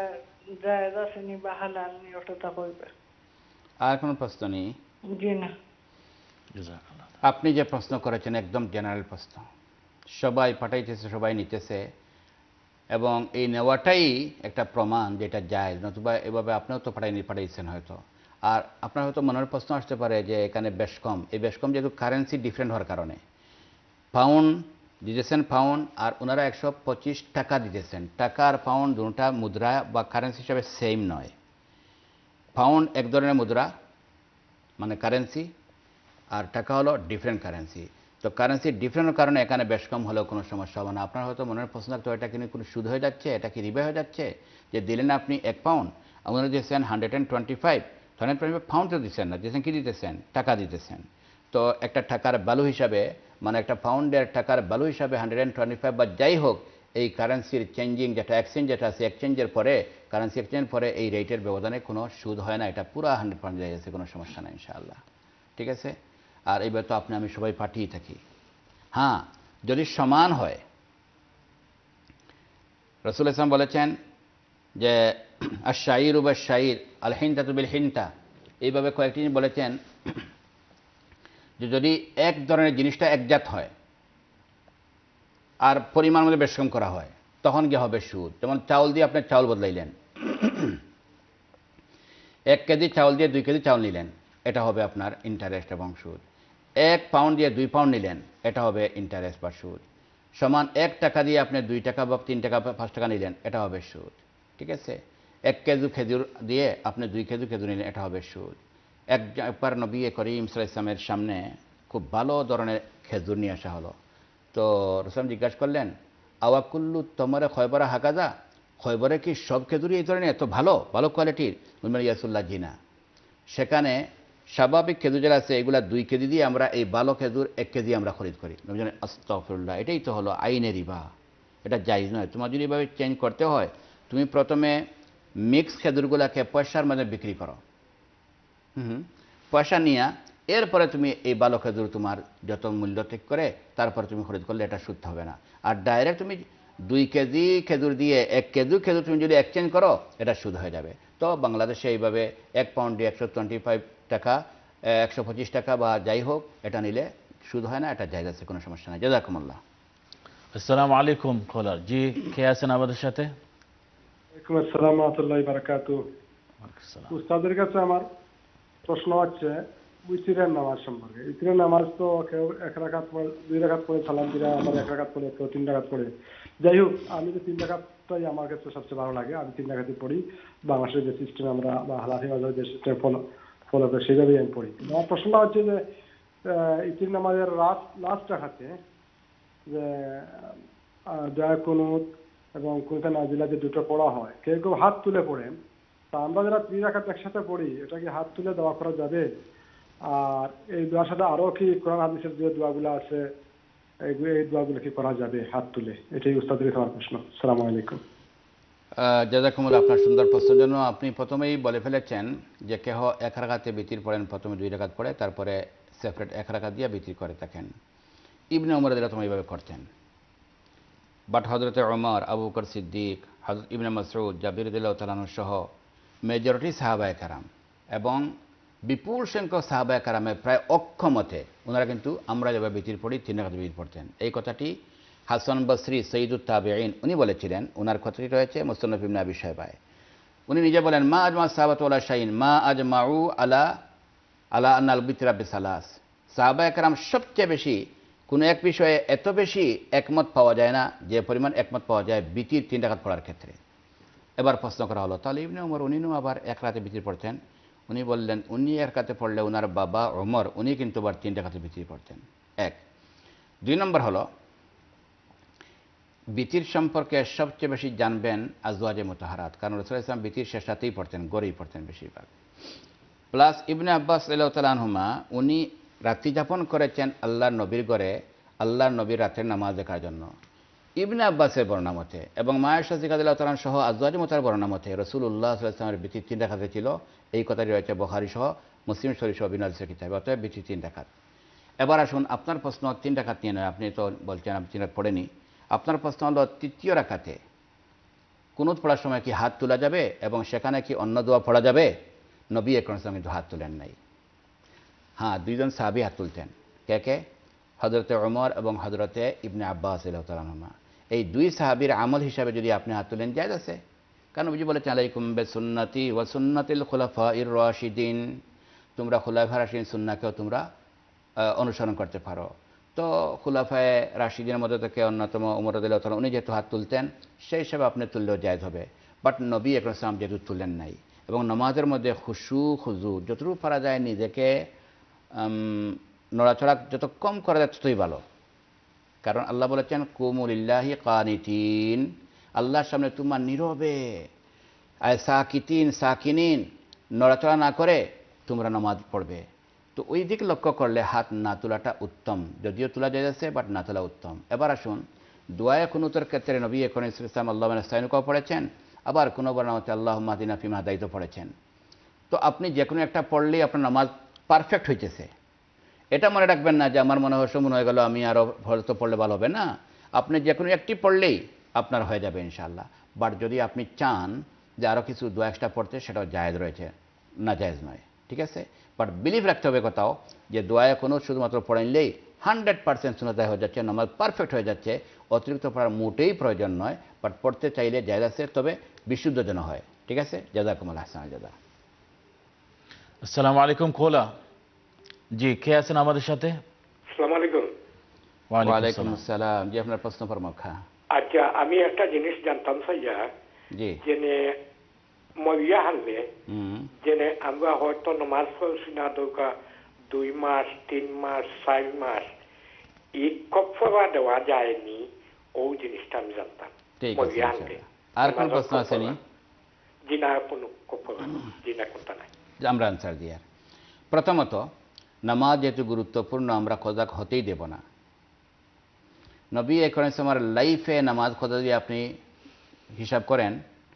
জায়েজ আছে নি বা হালাল নি ওটা তা কইবে। আর কোনো প্রশ্ন নেই? জি না। জাযাকাল্লাহ। আপনি যে প্রশ্ন করেছেন একদম জেনারেল প্রশ্ন, সবাই পাঠাইতেছে, সবাই নিতেছে, এবং এই নেওয়াটাই একটা প্রমাণ যেটা জায়েজ, নতুবা এভাবে আপনিও তো পাঠাই পাঠাইছেন হয়তো। আর আপনার হয়তো মনের প্রশ্ন আসতে পারে যে এখানে বেশ কম, এই বেশ কম যেহেতু কারেন্সি ডিফারেন্ট হওয়ার কারণে। পাউন্ড দিতেছেন পাউন্ড, আর ওনারা একশো পঁচিশ টাকা দিতেছেন। টাকা আর পাউন্ড দুটা মুদ্রা বা কারেন্সি হিসাবে সেম নয়। পাউন্ড এক ধরনের মুদ্রা মানে কারেন্সি, আর টাকা হলো ডিফারেন্ট কারেন্সি। তো কারেন্সি ডিফারেন্টের কারণে এখানে বেশ কম হলেও কোনো সমস্যা হবে না। আপনার হয়তো মনের প্রশ্ন থাকতো এটা কিন্তু কোনো সুদ হয়ে যাচ্ছে, এটা কি রিবা হয়ে যাচ্ছে, যে দিলেন আপনি এক পাউন্ড, আপনারা দিয়েছেন hundred and twenty five hundred twenty five pound তো দিচ্ছেন না, দিয়েছেন কি দিতেছেন, টাকা দিতেছেন। তো একটা টাকার ভ্যালু হিসাবে, মানে একটা পাউন্ডের টাকার ভ্যালু হিসাবে হান্ড্রেড অ্যান্ড টোয়েন্টি ফাইভ বা যাই হোক, এই কারেন্সির চেঞ্জিং যেটা এক্সচেঞ্জ যেটা আছে, এক্সচেঞ্জের পরে কারেন্সি এক্সচেঞ্জ পরে এই রেটের ব্যবধানে কোনো সুদ হয় না, এটা পুরো হান্ড্রেড পাউন্ড যায় আছে, কোনো সমস্যা নেই ইনশাআল্লাহ। ঠিক আছে? আর এইবার তো আপনি আমি সবাই পাঠিয়ে থাকি। হ্যাঁ, যদি সমান হয়, রাসূল ইসলাম বলেছেন যে আশ-শাইরু বিশ-শাইর আল হিনতাতু বিল হিনতা, এইভাবে কয়েকটি বলেছেন যে যদি এক ধরনের জিনিসটা একজাত হয় আর পরিমাণ মধ্যে বেশ কম করা হয় তখন গিয়ে হবে সুদ। যেমন চাউল দিয়ে আপনি চাউল বদলাইলেন, এক কেজি চাউল দিয়ে দুই কেজি চাউল নিলেন, এটা হবে আপনার ইন্টারেস্ট এবং সুদ। এক পাউন্ড দিয়ে দুই পাউন্ড নিলেন, এটা হবে ইন্টারেস্ট বা সুদ। সমান এক টাকা দিয়ে আপনি দুই টাকা বা তিন টাকা বা পাঁচ টাকা নিলেন, এটা হবে সুদ। ঠিক আছে? এক কেজি খেজুর দিয়ে আপনি দুই কেজি খেজুর নিলেন, এটা হবে সুদ। একবার নবী করিম সাল্লাল্লাহু আলাইহি ওয়াসাল্লামের সামনে খুব ভালো ধরনের খেজুর নিয়ে আসা হলো। তো রাসূল জিজ্ঞাসা করলেন, আওয়াকুল্লু তমরে খয়বরা হাকাজা, খয়বরে কি সব খেজুরই এই ধরনের এত ভালো ভালো কোয়ালিটির? বললেন ইয়াসুল্লাহ, জি না। সেখানে স্বাভাবিক খেজুর যারা আছে এগুলা দুই কেজি দিয়ে আমরা এই ভালো খেজুর এক কেজি আমরা খরিদ করি। আস্তাগফিরুল্লাহ, এটাই তো হলো আইনে রিবা, এটা জায়েজ নয়। তোমার যদি এভাবে চেঞ্জ করতে হয়, তুমি প্রথমে মিক্স খেজুরগুলাকে পয়সার মধ্যে বিক্রি করো, হুম পয়সা নিয়ে এরপরে তুমি এই ভালো খেজুর তোমার যত মূল্য ঠিক করে তারপরে তুমি খরিদ করলে এটা সুদ হবে না। আর ডাইরেক্ট তুমি দুই কেজি খেজুর দিয়ে এক কেজি খেজুর তুমি যদি এক্সচেঞ্জ করো, এটা সুদ হয়ে যাবে। তো বাংলাদেশে এইভাবে এক পাউন্ড দিয়ে একশো টোয়েন্টি ফাইভ টাকা একশো পঁচিশ টাকা বা যাই হোক এটা নিলে সুদ হয় না, এটা জায়েজ আছে, কোনো সমস্যা নেই। জাযাকুমুল্লাহ। আসসালামু আলাইকুম কলার। জি, কে আছেন আমাদের সাথে? ওয়ালাইকুম আসসালাম ওয়া রাহমাতুল্লাহি ওয়া বারাকাতুহু। উস্তাদের কাছে আমার প্রশ্ন হচ্ছে উইতিরের নামাজ সম্পর্কে। উইতিরের নামাজ তো কেউ এক রাকাত পড়ে, দুই রাকাত পড়ে সালাম দিলে, আবার এক রাকাত পড়ে, কেউ তিন রাকাত পড়ে। যাই হোক, আমি তো তিন রাকাতটাই আমার কাছে সবচেয়ে ভালো লাগে, আমি তিন রাকাতই পড়ি। বাংলাদেশের যে সিস্টেম আমরা বা হানাফি মাযহাবের যে সিস্টেম ফলো ফলো করে সেইভাবেই আমি পড়ি। আমার প্রশ্নটা হচ্ছে যে ইতির নামাজের লাস্ট লাস্ট রাকাতে যে দোয়া কুনুত এবং কুনুতে নাজিলা যে দুটো পড়া হয়, কেউ কেউ হাত তুলে পড়েন, তা আমরা যারা তিন রাকাত একসাথে পড়ি এটা কি হাত তুলে দোয়া করা যাবে? আর এই দোয়ার সাথে আরো কি কোরআন হাদিসের যে দোয়াগুলো আছে এই এই দোয়াগুলো কি করা যাবে হাত তুলে? এটাই উস্তাদের আমার প্রশ্ন। আসসালামু আলাইকুম। জাযাকুমুল্লাহ, আপনার সুন্দর প্রশ্নের জন্য। আপনি প্রথমেই বলে ফেলেছেন যে কেহ এক রাকাতে বিতির পড়েন, প্রথমে দুই রাকাত পড়ে তারপরে সেপারেট এক রাকাত দিয়ে বিতির করে থাকেন। ইবনে ওমর রাদিয়াল্লাহু আনহু এইভাবে করতেন, বাট হযরতে ওমর, আবু বকর সিদ্দিক, হযরত ইবনে মাসউদ, জাবির রাদিয়াল্লাহু তাআলা আনহু সহ মেজরিটি সাহাবায়ে কেরাম এবং বিপুল সংখ্যক সাহাবায়ে কেরামের প্রায় অক্ষমতে ওনারা কিন্তু আমরা যেভাবে বিতির পড়ি তিন রাকাত বিতির পড়তেন। এই কথাটি হাসান বসরি সৈয়দুত তাবেঈন উনি বলেছিলেন, ওনার কথাটি রয়েছে মুসনাদ ইবনে আবি শায়বায়। উনি নিজে বলেন, মা আজমা সাহাবাতু আলা শাইইন মা আজমাউ আলা আলা আন্নাল বিতরা বিসালাস। সাহাবায়ে কেরাম সবচেয়ে বেশি কোনো এক বিষয়ে এত বেশি একমত পাওয়া যায় না যে পরিমাণ একমত পাওয়া যায় বিতির তিন রাকাত পড়ার ক্ষেত্রে। এবার প্রশ্ন করা হলো, তাহলে ইবনে ওমর উনিও আবার এক রাতে বিতির পড়তেন? উনি বললেন, উনি এক রাতে পড়লে ওনার বাবা ওমর উনি কিন্তু আবার তিন রাকাতে বিতির পড়তেন। এক। দুই নম্বর হলো, বিতির সম্পর্কে সবচেয়ে বেশি জানবেন আজওয়াজে মুতাহারাত, কারণ রাসূল সাল্লাল্লাহু আলাইহি ওয়াসাল্লাম বিতির শেষ রাতেই পড়তেন, গড়েই পড়তেন বেশিরভাগ। প্লাস ইবনে আব্বাস রাদিয়াল্লাহু তাআলা আনহুমা উনি রাত্রি যাপন করেছেন আল্লাহর নবীর ঘরে আল্লাহর নবীর রাতের নামাজ দেখার জন্য, ইবনে আব্বাসের বর্ণনা মতে, এবং মা আয়েশা রাদিয়াল্লাহু তাআলা সহ আজওয়াজে মুতাহারার বর্ণনা মতে রাসূলুল্লাহ সাল্লাল্লাহু আলাইহি ওয়াসাল্লামের বিতির তিন রাকাতে ছিল। এই কথাটি রয়েছে বুখারী সহ মুসলিম শরীফ সহ বিভিন্ন হাদিসের কিতাবে। অতএব বিতির তিন রাকাত। এবার আসুন, আপনার প্রশ্ন তিন রাকাত নিয়ে নয়, আপনি তো বলছেন আপনি তিন রাকাত পড়েনি। আপনার প্রশ্ন হলো তৃতীয় রাকাতে কুনুত পড়ার সময় কি হাত তোলা যাবে এবং সেখানে কি অন্য দোয়া পড়া যাবে? নবী আকরাম সাল্লাল্লাহু আলাইহি ওয়াসাল্লাম কিন্তু হাত তোলেন নাই। হ্যাঁ, দুইজন সাহাবী হাত তুলতেন। কে কে? হযরতে ওমর এবং হযরতে ইবনে আব্বাস রাদিয়াল্লাহু তাআলা আনহুমা। এই দুই সাহাবীর আমল হিসাবে যদি আপনি হাত তুলেন জায়েজ আছে। কারণ নবীজি বলেছেন আলাইকুম বিসুন্নতি ওয়া সুন্নাতিল খুলাফাইর রাশিদিন, তোমরা খুলাফায়ে রাশিদিন সুন্নাহকেও তোমরা অনুসরণ করতে পারো। তো খুলাফায়ে রাশিদিনের মধ্যে থেকে অন্যতম ওমর রাদিয়াল্লাহু তাআলা উনি যেহেতু হাত তুলতেন সেই হিসাবে আপনি তুললেও জায়েজ হবে। বাট নবী আকরাম সাল্লাল্লাহু আলাইহি ওয়াসাল্লাম যেহেতু তুলেন নাই, এবং নামাজের মধ্যে খুশু খুজু যতটুকু পারা যায় নিজেকে নড়াচড়া যত কম করা যায় ততই ভালো। কারণ আল্লাহ বলেছেন কুমু লিল্লাহি কানিতিন, আল্লাহর সামনে তোমার নীরবে আয় সাকিতিন সাকিনিন নড়াচড়া না করে তোমরা নামাজ পড়বে। তো ওই দিক লক্ষ্য করলে হাত না তোলাটা উত্তম, যদিও তোলা যায় আছে বাট না তোলা উত্তম। এবার আসুন দোয়ায়ে কুনুতের ক্ষেত্রে নবী করিম সাল্লাল্লাহু আলাইহি ওয়াসাল্লাম আল্লাহু নাস্তাইনুকাও পড়েছেন, আবার কোনো বর্ণনাতে আল্লাহুম্মা হাদিনা ফিমা হাদাইতা পড়েছেন। তো আপনি যে কোনো একটা পড়লেই আপনার নামাজ পারফেক্ট হইতেছে, এটা মনে রাখবেন না যে আমার মনে হয় মনে হয়ে গেল আমি আরও হয়তো পড়লে ভালো হবে না। আপনি যে কোনো একটি পড়লেই আপনার হয়ে যাবে ইনশাআল্লাহ। বাট যদি আপনি চান যে আরও কিছু দোয়া এক্সট্রা পড়তে, সেটাও জায়েজ রয়েছে, না জায়েজ নয়, ঠিক আছে। বাট বিলিভ রাখতে হবে কোথাও যে দোয়ায়ে কোনো শুধুমাত্র পড়াইলেই হান্ড্রেড পার্সেন্ট সুন্নাত হয়ে যাচ্ছে, নামাজ পারফেক্ট হয়ে যাচ্ছে, অতিরিক্ত পড়ার মোটেই প্রয়োজন নয়। বাট পড়তে চাইলে জায়েজ আছে, তবে বিশুদ্ধ যেন হয়, ঠিক আছে। জাযাকুমুল্লাহ আহসানাল জাযা। আসসালামু আলাইকুম খোলা। জি, কে আছেন আমাদের সাথে? আসসালামু আলাইকুম। ওয়ালাইকুম আসসালাম। জি, আপনার প্রশ্ন পরামর্শ। আচ্ছা, আমি একটা জিনিস জানতাম সাইয়া, জি, জেনে মরিয়া হারলে জেনে আমরা হয়তো নামাজ পড়ছি না দরকার দুই মাস তিন মাস চার মাস এই কফরা দেওয়া যায়নি, ও জিনিসটা আমি জানতাম। ঠিক আছে। আর কোন প্রশ্ন আছে নি? জি না, কোনো কফরা জি না, কোনটা নাই, আমরা আনসার দিই। আর প্রথমত নামাজ যেহেতু গুরুত্বপূর্ণ, আমরা কজা হতেই দেব না। নবী আকরাম সাল্লাল্লাহু আলাইহি ওয়াসাল্লামের লাইফে নামাজ কজা যদি আপনি হিসাব করেন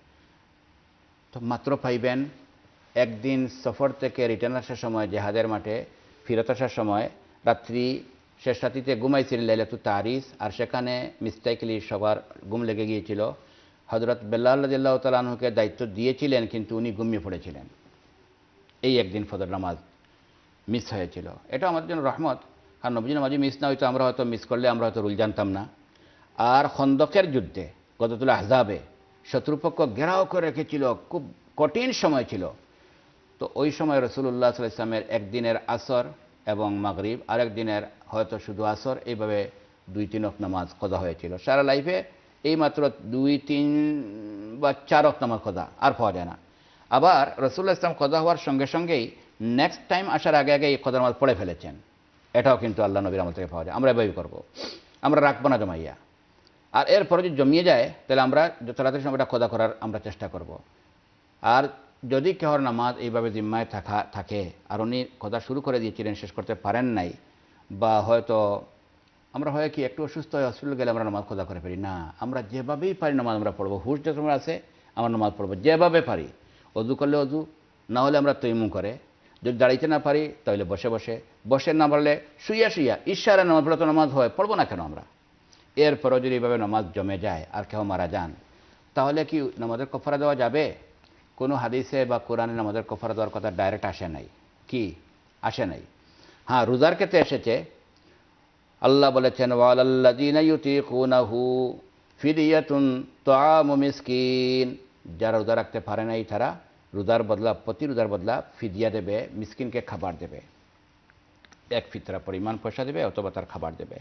তো মাত্র পাইবেন একদিন সফর থেকে রিটার্ন আসার সময়, জেহাদের মাঠে ফিরত আসার সময় রাত্রি শেষ রাত্রিতে ঘুমাইছিলেন লাইলাতুত তারিস, আর সেখানে মিস্টেকলি সবার ঘুম লেগে গিয়েছিল। হযরত বেলাল রাদিয়াল্লাহু তাআলা আনহুকে দায়িত্ব দিয়েছিলেন, কিন্তু উনি ঘুমিয়ে পড়েছিলেন। এই একদিন ফজর নামাজ মিস হয়েছিল। এটা আমাদের জন্য রহমত, কারণ নবী নামাজি মিস না হইতো আমরা হয়তো মিস করলে আমরা হয়তো রুল জানতাম না। আর খন্দকের যুদ্ধে গজওয়াতুল আহজাবে শত্রুপক্ষ ঘেরাও করে রেখেছিল, খুব কঠিন সময় ছিল। তো ওই সময় রাসূলুল্লাহ সাল্লাল্লাহু আলাইহি ওয়াসাল্লামের একদিনের আসর এবং মাগরিব, আরেক দিনের হয়তো শুধু আসর, এইভাবে দুই তিন ওয়াক্ত নামাজ কজা হয়েছিল। সারা লাইফে এই মাত্র দুই তিন বা চার ওয়াক্ত নামাজ কজা, আর পাওয়া যায় না। আবার রাসূলুল্লাহ সাল্লাল্লাহু আলাইহি ওয়াসাল্লাম কজা হওয়ার সঙ্গে সঙ্গেই নেক্সট টাইম আসার আগে আগে এই কজা নামাজ পড়ে ফেলেছেন। এটাও কিন্তু আল্লাহ নবীর আমল থেকে পাওয়া যায়। আমরা এভাবেই করবো, আমরা রাখবো না জমাইয়া। আর এরপরে যদি জমিয়ে যায় তাহলে আমরা যত তাড়াতাড়ি সময়টা কদা করার আমরা চেষ্টা করব। আর যদি কেহর নামাজ এইভাবে জিম্মায় থাকা থাকে আর উনি কদা শুরু করে দিয়েছিলেন, শেষ করতে পারেন নাই, বা হয়তো আমরা হয় কি একটু অসুস্থ হয়ে হসপিটাল গেলে আমরা নামাজ কদা করে ফেলি না, আমরা যেভাবেই পারি নামাজ আমরা পড়বো। হুশ যে সময় আছে আমরা নামাজ পড়বো যেভাবে পারি। অজু করলে অজু, না হলে আমরা তৈমুম করে, যদি দাঁড়াইতে না পারি তাহলে বসে বসে, বসে না পারলে শুইয়া শুইয়া, ইশারা নামাজ পড়লে তো নামাজ হয়, পড়বো না কেন আমরা? এরপরও যদি এইভাবে নামাজ জমে যায় আর কেউ মারা যান, তাহলে কি নামাজের কফারা দেওয়া যাবে? কোনো হাদিসে বা কোরআনে নামাজের কফারা দেওয়ার কথা ডাইরেক্ট আসে নাই, কি আসে নাই। হ্যাঁ, রোজার ক্ষেত্রে এসেছে। আল্লাহ বলেছেন ওয়ালাল্লাযীনা ইউতীকুনাহু ফিদিয়াতুন তুআমু মিসকিন, যারা রোজা রাখতে পারে নাই তারা রোজার বদলা, প্রতি রোজার বদলা ফিদিয়া দেবে, মিসকিনকে খাবার দেবে, এক ফিতরা পরিমাণ পয়সা দেবে অথবা তার খাবার দেবে।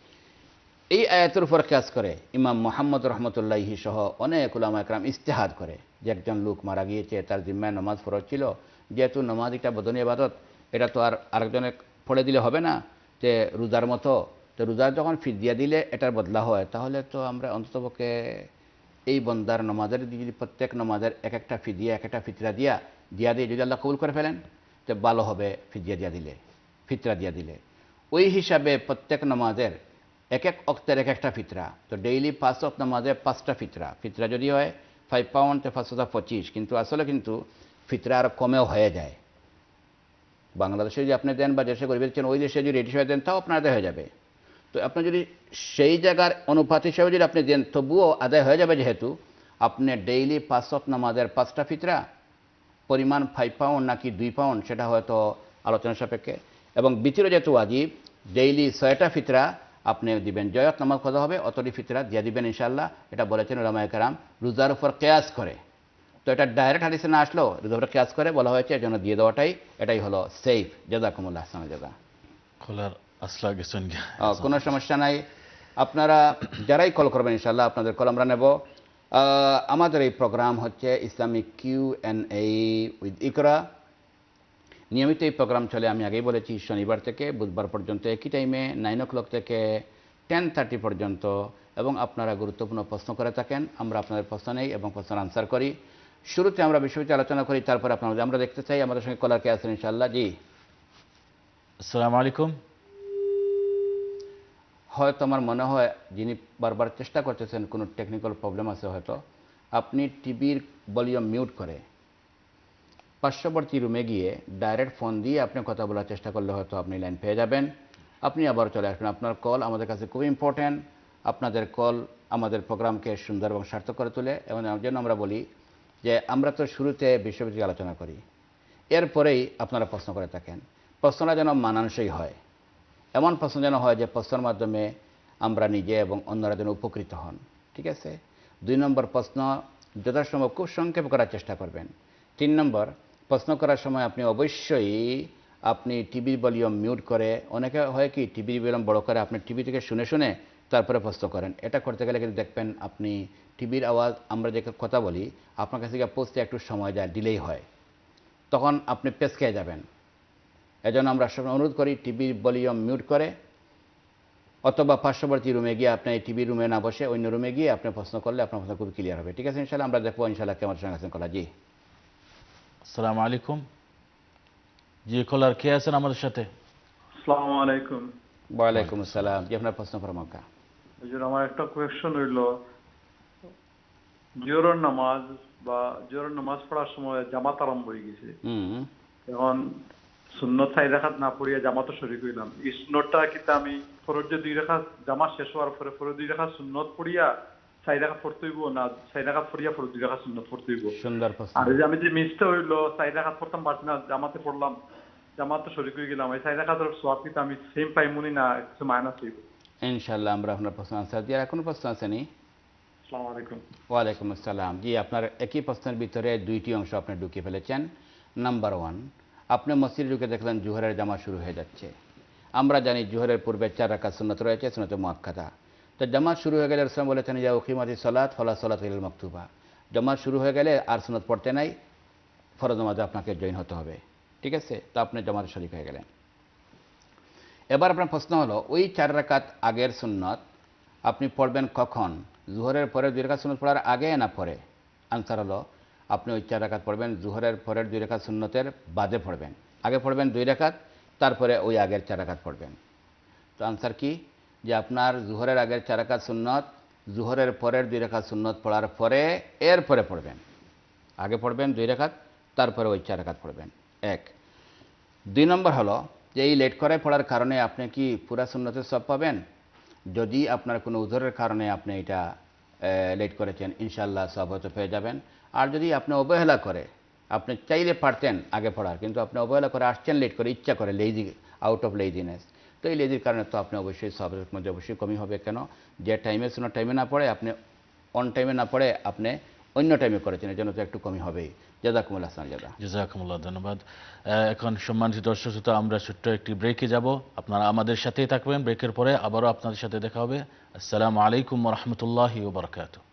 এই আয়াতের উপর কিয়াস করে ইমাম মুহাম্মদ রহমতুল্লাহি সহ অনেক উলামা একরাম ইজতিহাদ করে যে একজন লোক মারা গিয়েছে, তার জিম্মায় নামাজ ফরজ ছিল, যেহেতু নামাজ এটা বদনী ইবাদত, এটা তো আর আরেকজনে পড়ে দিলে হবে না, যে রোজার মতো, তো রোজার যখন ফিদিয়া দিলে এটার বদলা হয়, তাহলে তো আমরা অন্ততপক্ষে এই বন্দার নামাজের যদি প্রত্যেক নামাজের এক একটা ফিদিয়া, এক একটা ফিতরা দিয়া দিয়া দিয়ে যদি আল্লাহ কবুল করে ফেলেন তো ভালো হবে। ফিদিয়া দিয়া দিলে, ফিতরা দিয়া দিলে, ওই হিসাবে প্রত্যেক নামাজের এক এক অক্তের এক একটা ফিতরা, তো ডেইলি পাঁচ অক্ত নামাজে পাঁচটা ফিতরা। ফিতরা যদি হয় ফাইভ পাউন্ড তো পাঁচ হাজার পঁচিশ, কিন্তু আসলে কিন্তু ফিতরা আরও কমেও হয়ে যায়। বাংলাদেশে যদি আপনি দেন বা দেশে গরিবের চেন ওই দেশে যদি রেডি হিসেবে দেন তাও আপনার আদায় হয়ে যাবে। তো আপনি যদি সেই জায়গার অনুপাত হিসেবে যদি আপনি দেন তবুও আদায় হয়ে যাবে যেহেতু। আপনি ডেইলি পাঁচ ওয়াক্ত নামাজের পাঁচটা ফিতরা পরিমাণ ফাইভ পাউন্ড নাকি দুই পাউন্ড সেটা হয়তো আলোচনা সাপেক্ষে, এবং বিচির যেহেতু ওয়াজিব ডেইলি ছয়টা ফিতরা আপনি দিবেন। জয়াত নামাজ কত হবে অতটি ফিতরা দিয়ে দিবেন ইনশাআল্লাহ। এটা বলেছেন উলামায়ে কেরাম রোজার উপর কিয়াস করে। তো এটা ডাইরেক্ট হাদিসে না আসলেও রোজার উপর কিয়াস করে বলা হয়েছে, এর জন্য দিয়ে দেওয়াটাই এটাই হলো সেফ। জাযাকুমুল্লাহ আহসানা জাযা। খোলার আসলা গেছেন কোনো সমস্যা নাই। আপনারা যারাই কল করবেন ইনশাআল্লাহ আপনাদের কল আমরা নেব। আমাদের এই প্রোগ্রাম হচ্ছে Islamic Q and A with Iqra. নিয়মিত এই প্রোগ্রাম চলে, আমি আগেই বলেছি, শনিবার থেকে বুধবার পর্যন্ত একই টাইমে নাইন ও ক্লক থেকে টেন থার্টি পর্যন্ত, এবং আপনারা গুরুত্বপূর্ণ প্রশ্ন করে থাকেন। আমরা আপনাদের প্রশ্ন নেই এবং প্রশ্নের আনসার করি। শুরুতে আমরা বিষয়টি আলোচনা করি, তারপরে আপনাদের আমরা দেখতে চাই আমাদের সঙ্গে কলার কে আছেন ইনশাআল্লাহ। জি আসসালামু আলাইকুম। হয়তো আমার মনে হয় যিনি বারবার চেষ্টা করতেছেন কোনো টেকনিক্যাল প্রবলেম আছে হয়তো। আপনি টিভির ভলিউম মিউট করে পার্শ্ববর্তী রুমে গিয়ে ডাইরেক্ট ফোন দিয়ে আপনি কথা বলার চেষ্টা করলে হয়তো আপনি লাইন পেয়ে যাবেন। আপনি আবার চলে আসবেন। আপনার কল আমাদের কাছে খুব ইম্পর্ট্যান্ট। আপনাদের কল আমাদের প্রোগ্রামকে সুন্দর এবং সার্থক করে তোলে, এবং এর জন্য আমরা বলি যে আমরা তো শুরুতে বিষয়বস্তু আলোচনা করি, এরপরেই আপনারা প্রশ্ন করে থাকেন। প্রশ্নটা যেন মানানসই হয়, এমন প্রশ্ন যেন হয় যে প্রশ্নের মাধ্যমে আমরা নিজে এবং অন্যরা যেন উপকৃত হন। ঠিক আছে? দুই নম্বর, প্রশ্ন যথাসম্ভব খুব সংক্ষেপ করার চেষ্টা করবেন। তিন নম্বর, প্রশ্ন করার সময় আপনি অবশ্যই আপনি টিভির ভলিউম মিউট করে, অনেকে হয় কি টিভির ভলিউম বড় করে আপনি টিভি থেকে শুনে শুনে তারপরে প্রশ্ন করেন। এটা করতে গেলে কিন্তু দেখবেন আপনি টিভির আওয়াজ আমরা যে কথা বলি আপনার কাছে গিয়ে পৌঁছতে একটু সময় যায়, ডিলেই হয়, তখন আপনি পেছ খেয়ে যাবেন। এজন্য আমরা অনুরোধ করি টিভির ভলিউম মিউট করে অথবা পার্শ্ববর্তী রুমে গিয়ে আপনি টিভি রুমে না বসে অন্য রুমে গিয়ে আপনি প্রশ্ন করলে আপনার প্রশ্ন খুব ক্লিয়ার হবে। ঠিক আছে ইনশাআল্লাহ? আমরা দেখবো ইনশাআল্লাহ কেমন সঙ্গে আছেন কলা। জি আসসালামু আলাইকুম। জি কলার কে আছেন আমাদের সাথে? আসসালামু আলাইকুম। ওয়ালাইকুম আসসালাম। জি আপনার প্রশ্ন প্রমুখা। হুজুর আমার একটা কোয়েশ্চন হইল, জোহরের নামাজ বা জোহরের নামাজ পড়ার সময় জামাত আরম্ভ হয়ে গেছে, এখন সুন্নত চাই রাখাত না পড়িয়া জামাতও শরীক হইলাম। এই সুন্নতটা কিন্তু আমি ফরজ যে দুই রাখাত জামাত শেষ হওয়ার পরে ফরজ দুই রাখাত সুন্নত পড়িয়া চাই রাখাত পড়তে হইব না চাই রাখাত পড়িয়া ফরজ দুই রাখাত সুন্নত পড়তে হইব? সুন্দর প্রশ্ন। আর যে আমি যে মিসটা হইলো চাই রাখাত পড়তাম পারছি না, জামাতে পড়লাম, জামাত তো শরীক হয়ে গেলাম, এই চাই রাখাতের সোয়াব কিন্তু আমি সেম পাইমুনি না কিছু মাইনাস হইব? ইনশাআল্লাহ আমরা আপনার প্রশ্ন আনসার দিয়ে। আর কোনো প্রশ্ন আছে নি? আসসালামু আলাইকুম। ওয়ালাইকুম আসসালাম। জি আপনার একই প্রশ্নের ভিতরে দুইটি অংশ আপনি ঢুকিয়ে ফেলেছেন। নাম্বার ওয়ান, আপনি মসজিদে ঢুকে দেখলেন জোহরের জামাত শুরু হয়ে যাচ্ছে। আমরা জানি জোহরের পূর্বে চার রাকাত সুন্নত রয়েছে, সুন্নতে মুআক্কাদা। তো জামাত শুরু হয়ে গেলে রাসূল বলেছেন ইয়া উকিমাতিস সালাত ফালা সালাতা ইল্লাল মাকতুবা। জামাত শুরু হয়ে গেলে আর সুন্নত পড়তে নাই, ফরজ নামাজে আপনাকে জয়েন হতে হবে। ঠিক আছে? তো আপনি জামাতে শরীক হয়ে গেলেন। এবার আপনার প্রশ্ন হলো ওই চার রাকাত আগের সুন্নত আপনি পড়বেন কখন? জোহরের পরে দুই রাকাত সুন্নত পড়ার আগে না পরে? আনসার হলো আপনি ওই চার রাকাত পড়বেন জোহরের পরের দুই রাকাত সুন্নতের বাদে পড়বেন। আগে পড়বেন দুই রাকাত, তারপরে ওই আগের চার রাকাত পড়বেন। তো আনসার কি? যে আপনার জোহরের আগের চার রাকাত সুন্নত জোহরের পরের দুই রাকাত সুন্নত পড়ার পরে এর পরে পড়বেন। আগে পড়বেন দুই রাকাত, তারপরে ওই চার রাকাত পড়বেন। এক। দুই নম্বর হলো যে এই লেট করে পড়ার কারণে আপনি কি পুরা সুন্নতের সব পাবেন? যদি আপনার কোনো উযরের কারণে আপনি এটা লেট করেছেন ইনশাআল্লাহ সব হয়তো পেয়ে যাবেন। আর যদি আপনি অবহেলা করে, আপনি চাইলে পারতেন আগে পড়ার, কিন্তু আপনি অবহেলা করে আসছেন লেট করে, ইচ্ছা করে, লেজি, আউট অফ লেজিনেস, তো এই লেজির কারণে তো আপনি অবশ্যই সবের মধ্যে অবশ্যই কমই হবে। কেন? যে টাইমে শোনো টাইমে না পড়ে আপনি অন টাইমে না পড়ে আপনি অন্য টাইমে করেছেন, এর জন্য তো একটু কমই হবেই। জাযাকুমুল্লাহ আহসান জাযা। জাযাকুমুল্লাহ, ধন্যবাদ। এখন সম্মানিত দর্শক শ্রোতা আমরা ছোট্ট একটি ব্রেকে যাব, আপনারা আমাদের সাথেই থাকবেন। ব্রেকের পরে আবারও আপনাদের সাথে দেখা হবে। আসসালামু আলাইকুম ওয়া রাহমাতুল্লাহি ওয়া বারাকাতুহু।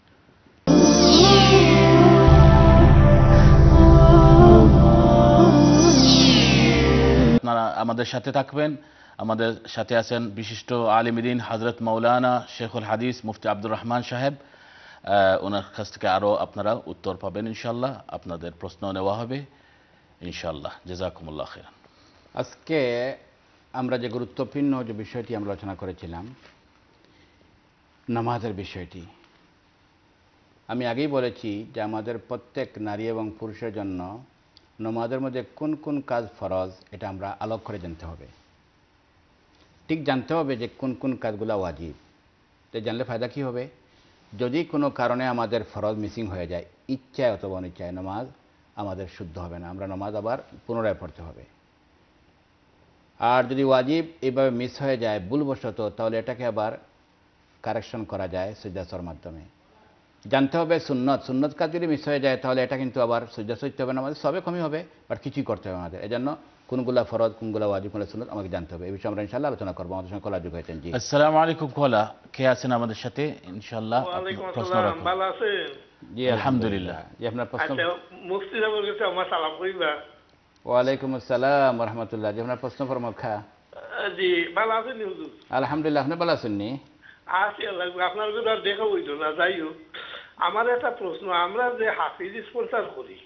আপনারা আমাদের সাথে থাকবেন। আমাদের সাথে আছেন বিশিষ্ট আলিম দ্বীন হযরত মাওলানা শেখুল হাদিস মুফতি আব্দুর রহমান সাহেব। ওনার কাছ থেকে আরও আপনারা উত্তর পাবেন ইনশাআল্লাহ, আপনাদের প্রশ্ন নেওয়া হবে ইনশাআল্লাহ। জাযাকুমুল্লাহ খাইরান। আজকে আমরা যে গুরুত্বপূর্ণ যে বিষয়টি আমরা আলোচনা করেছিলাম নামাজের বিষয়টি, আমি আগেই বলেছি যে আমাদের প্রত্যেক নারী এবং পুরুষের জন্য নামাজের মধ্যে কোন কোন কাজ ফরজ এটা আমরা আলোক করে জানতে হবে। ঠিক জানতে হবে যে কোন কোন কাজগুলো ওয়াজিব। তো জানলে ফায়দা কী হবে? যদি কোনো কারণে আমাদের ফরজ মিসিং হয়ে যায়, ইচ্ছায় অথবা অনিচ্ছায়, নামাজ আমাদের শুদ্ধ হবে না, আমরা নামাজ আবার পুনরায় পড়তে হবে। আর যদি ওয়াজিব এইভাবে মিস হয়ে যায় ভুলবশত, তাহলে এটাকে আবার কারেকশন করা যায় সুজদাসর মাধ্যমে। জানতে হবে সুন্নত, সুন্নত কাজ যদি মিস হয়ে যায় তাহলে এটা কিন্তু আবার সুজদাস হইতে হবে না, আমাদের সবে কমই হবে, বাট কিছুই করতে হবে আমাদের। এজন্য কোনগুলা ফরজ, কোনগুলা ওয়াজিব, কোনগুলা সুন্নত আমাকে জানতে হবে। এই বিষয়ে আমরা ইনশাআল্লাহ আলোচনা করবো। আমাদের সঙ্গে কলা যুগ হয়েছেন। জি, আসসালামু আলাইকুম। কলা কে আছেন আমাদের সাথে? ইনশাআল্লাহ প্রশ্ন রাখুন। ভালো আছেন? জি আলহামদুলিল্লাহ। জি, আপনার প্রশ্ন। আচ্ছা, মুফতি সাহেবের কাছে আমার সালাম কইবা। ওয়ালাইকুম আসসালাম ওয়া রাহমাতুল্লাহ। জি, আপনার প্রশ্ন ফরমাখা। জি, ভালো আছেন হুজুর? আলহামদুলিল্লাহ। আপনি ভালো আছেন নি? আছি আল্লাহ, আপনার কথা আর দেখা হইতো না। যাই হোক, আমার একটা প্রশ্ন, আমরা যে হাফিজ স্পন্সর করি,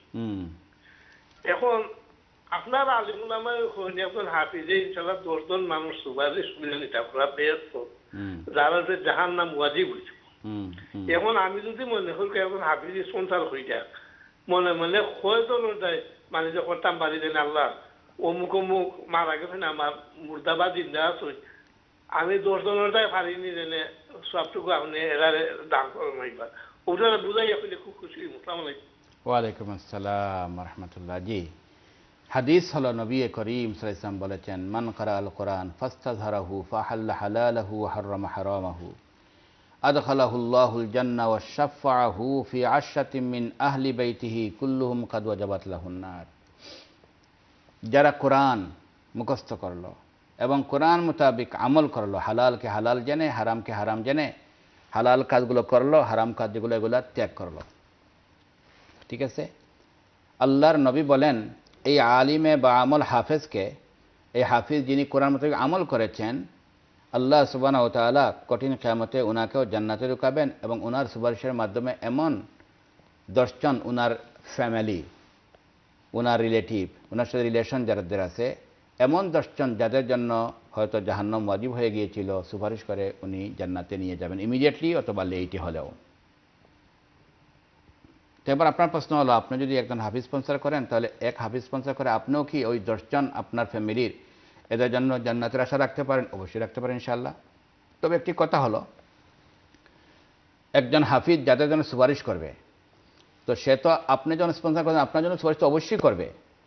এখন আপনার আলিমুল আমার এখন হাফিজে ইনশাল্লাহ দশজন মানুষ সুপারিশ করে নিতে আপনারা ব্যস্ত, যারা যে জাহান নাম ওয়াজিব হয়েছে। এখন আমি যদি মনে করি এখন হাফিজ স্পন্সর হয়ে যাক, মনে মনে কয়জন মানে যে করতাম পারি দেন আল্লাহ অমুক অমুক মারা গেছেন, আমার মুর্দাবাদ জিন্দা আছে, আমি দশজনের দায় পারিনি জেনে সবটুকু আপনি এরা দান করেন একবার, ওটা বুঝাই আপনি খুব খুশি। আসসালামু আলাইকুম। ওয়ালাইকুম আসসালাম রহমতুল্লাহ। জি, হাদিস হলো নবী করিম সাল্লাল্লাহু আলাইহি ওয়াসাল্লাম বলেছেন, মান ক্বারা আল কোরআন ফাস্তাযহারাহু ফাহাল্লা হালালাহু ওয়া হাররামা হারামাহু আদখালাহু আল্লাহুল জান্নাহ ওয়া শাফাআহু ফি আশরাতিন মিন আহলি বাইতিহি কুল্লুহুম ক্বাদ ওয়াজাবাত লাহুন নার। যারা কোরআন মুখস্থ করলো এবং কোরআন মোতাবেক আমল করলো, হালালকে হালাল জেনে হারামকে হারাম জেনে হালাল কাজগুলো করলো, হারাম কাজ যেগুলো এগুলো ত্যাগ করলো, ঠিক আছে? আল্লাহর নবী বলেন, এই আলিমে বা আমল হাফেজকে, এই হাফিজ যিনি কোরআন মোতাবেক আমল করেছেন, আল্লাহ সুবহানাহু ওয়া তাআলা কঠিন কিয়ামতে উনাকেও জান্নাতে ঢুকাবেন এবং উনার সুপারিশের মাধ্যমে এমন দশজন উনার ফ্যামিলি, উনার রিলেটিভ, উনার সাথে রিলেশন যাদের আছে, এমন দশজন যাদের জন্য হয়তো জাহান্নাম ওয়াজিব হয়ে গিয়েছিল, সুপারিশ করে উনি জান্নাতে নিয়ে যাবেন ইমিডিয়েটলি অথবা লেটে হলেও। তো এবার আপনার প্রশ্ন হলো, আপনি যদি একজন হাফিজ স্পন্সর করেন তাহলে এক হাফিজ স্পন্সর করে আপনিও কি ওই দশজন আপনার ফ্যামিলির এদের জন্য জান্নাতের আশা রাখতে পারেন? অবশ্যই রাখতে পারেন ইনশাআল্লাহ। তবে একটি কথা হলো, একজন হাফিজ যাদের জন্য সুপারিশ করবে, তো সে তো আপনি যখন স্পন্সর করেন আপনার জন্য সুপারিশ তো অবশ্যই করবে।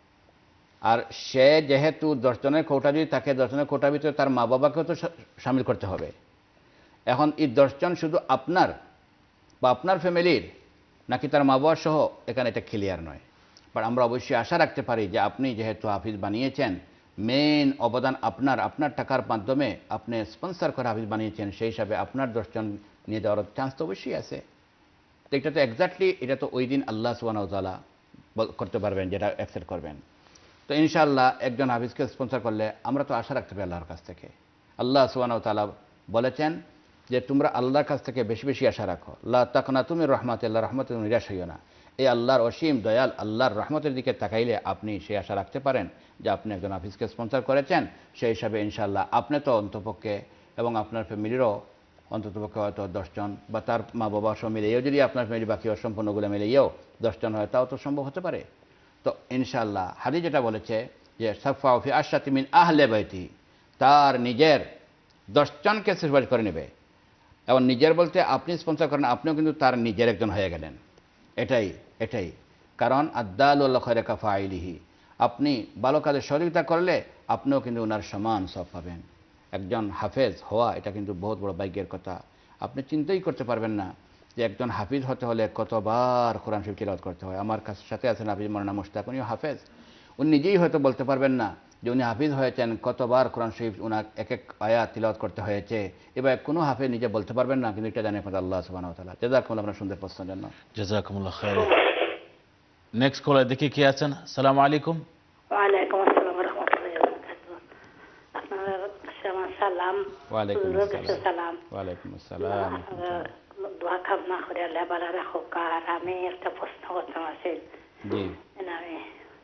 আর সে যেহেতু দশজনের কোটা যদি তাকে দশজনের কোটার ভিতরে তার মা বাবাকেও তো সামিল করতে হবে। এখন এই দশজন শুধু আপনার বা আপনার ফ্যামিলির নাকি তার মা বাবা সহ, এখানে এটা ক্লিয়ার নয়। বাট আমরা অবশ্যই আশা রাখতে পারি যে আপনি যেহেতু হাফিজ বানিয়েছেন, মেইন অবদান আপনার, আপনার টাকার মাধ্যমে আপনি স্পন্সর করে হাফিজ বানিয়েছেন, সেই হিসাবে আপনার দশজন নিয়ে যাওয়ার চান্স তো অবশ্যই আছে। তো এটা তো এক্স্যাক্টলি, এটা তো ওই দিন আল্লাহ সুবহানাহু ওয়া তাআলা করতে পারবেন, যেটা অ্যাকসেপ্ট করবেন। তো ইনশাআল্লাহ একজন হাফিজকে স্পন্সর করলে আমরা তো আশা রাখতে পারি আল্লাহর কাছ থেকে। আল্লাহ সুবহানাহু ওয়া তাআলা বলেছেন যে তোমরা আল্লাহর কাছ থেকে বেশি বেশি আশা রাখো, লা তাকনাতু মির রাহমাতিল্লাহ, রহমতের নিরাশ হইও না। এই আল্লাহর অসীম দয়াল আল্লাহর রহমতের দিকে তাকাইলে আপনি সেই আশা রাখতে পারেন যে আপনি একজন হাফিজকে স্পন্সর করেছেন, সেই হিসাবে ইনশাআল্লাহ আপনি তো অন্তপক্ষে এবং আপনার ফ্যামিলিরও অন্ততপক্ষে হয়তো দশজন বা তার মা বাবা সহ মিলিয়েও, যদি আপনার ফ্যামিলি বাকি অসম্পূর্ণগুলো মিলিয়েও দশজন হয়, তাও তো সম্ভব হতে পারে। তো ইনশাআল্লাহ হাদিস যেটা বলেছে যে সাফাউ ফি আশরাতি মিন আহলি বাইতি, তার নিজের দশজনকে সুপারিশ করে নেবে। এবং নিজের বলতে আপনি স্পন্সর করেন, আপনিও কিন্তু তার নিজের একজন হয়ে গেলেন। এটাই এটাই কারণ আদালু আল খায়রি কাফাইলিহি, আপনি ভালো কাজে সহযোগিতা করলে আপনিও কিন্তু ওনার সমান সব পাবেন। একজন হাফেজ হওয়া এটা কিন্তু বহুত বড় ভাগ্যের কথা। আপনি চিন্তাই করতে পারবেন না যে একজন হাফিজ হতে হলে কতবার কোরআন শরীফ তিলাওয়াত করতে হয়। আমার কাছে সাথে আছেন হাফিজ মৌলানা মুশতাক, উনিও হাফেজ। উনি নিজেই হয়তো বলতে পারবেন না যে উনি হাফিজ হয়েছেন, কতবার কোরআন শরীফ উনার এক এক আয়াত তিলাওয়াত করতে হয়েছে। এবার কোনো হাফেজ নিজে বলতে পারবেন না, কিন্তু এটা জানে একমাত্র আল্লাহ সুবহানাহু ওয়া তাআলা। জাযাকুমুল্লাহ আপনার সুন্দর প্রশ্নের জন্য। জাযাকুমুল্লাহ খাইর। নেক্সট কলার দেখি কি আছেন। আসসালামু আলাইকুম। ওয়ালাইকুম আসসালাম ওয়া রাহমাতুল্লাহি ওয়া বারাকাতুহু। আপনার সালাম। ওয়ালাইকুম আসসালাম। ওয়ালাইকুম আসসালাম। দোয়া কামনা করে আল্লাহ ভালো রাখুক। আর আমি একটা প্রশ্ন করতে আছে। জি। আমি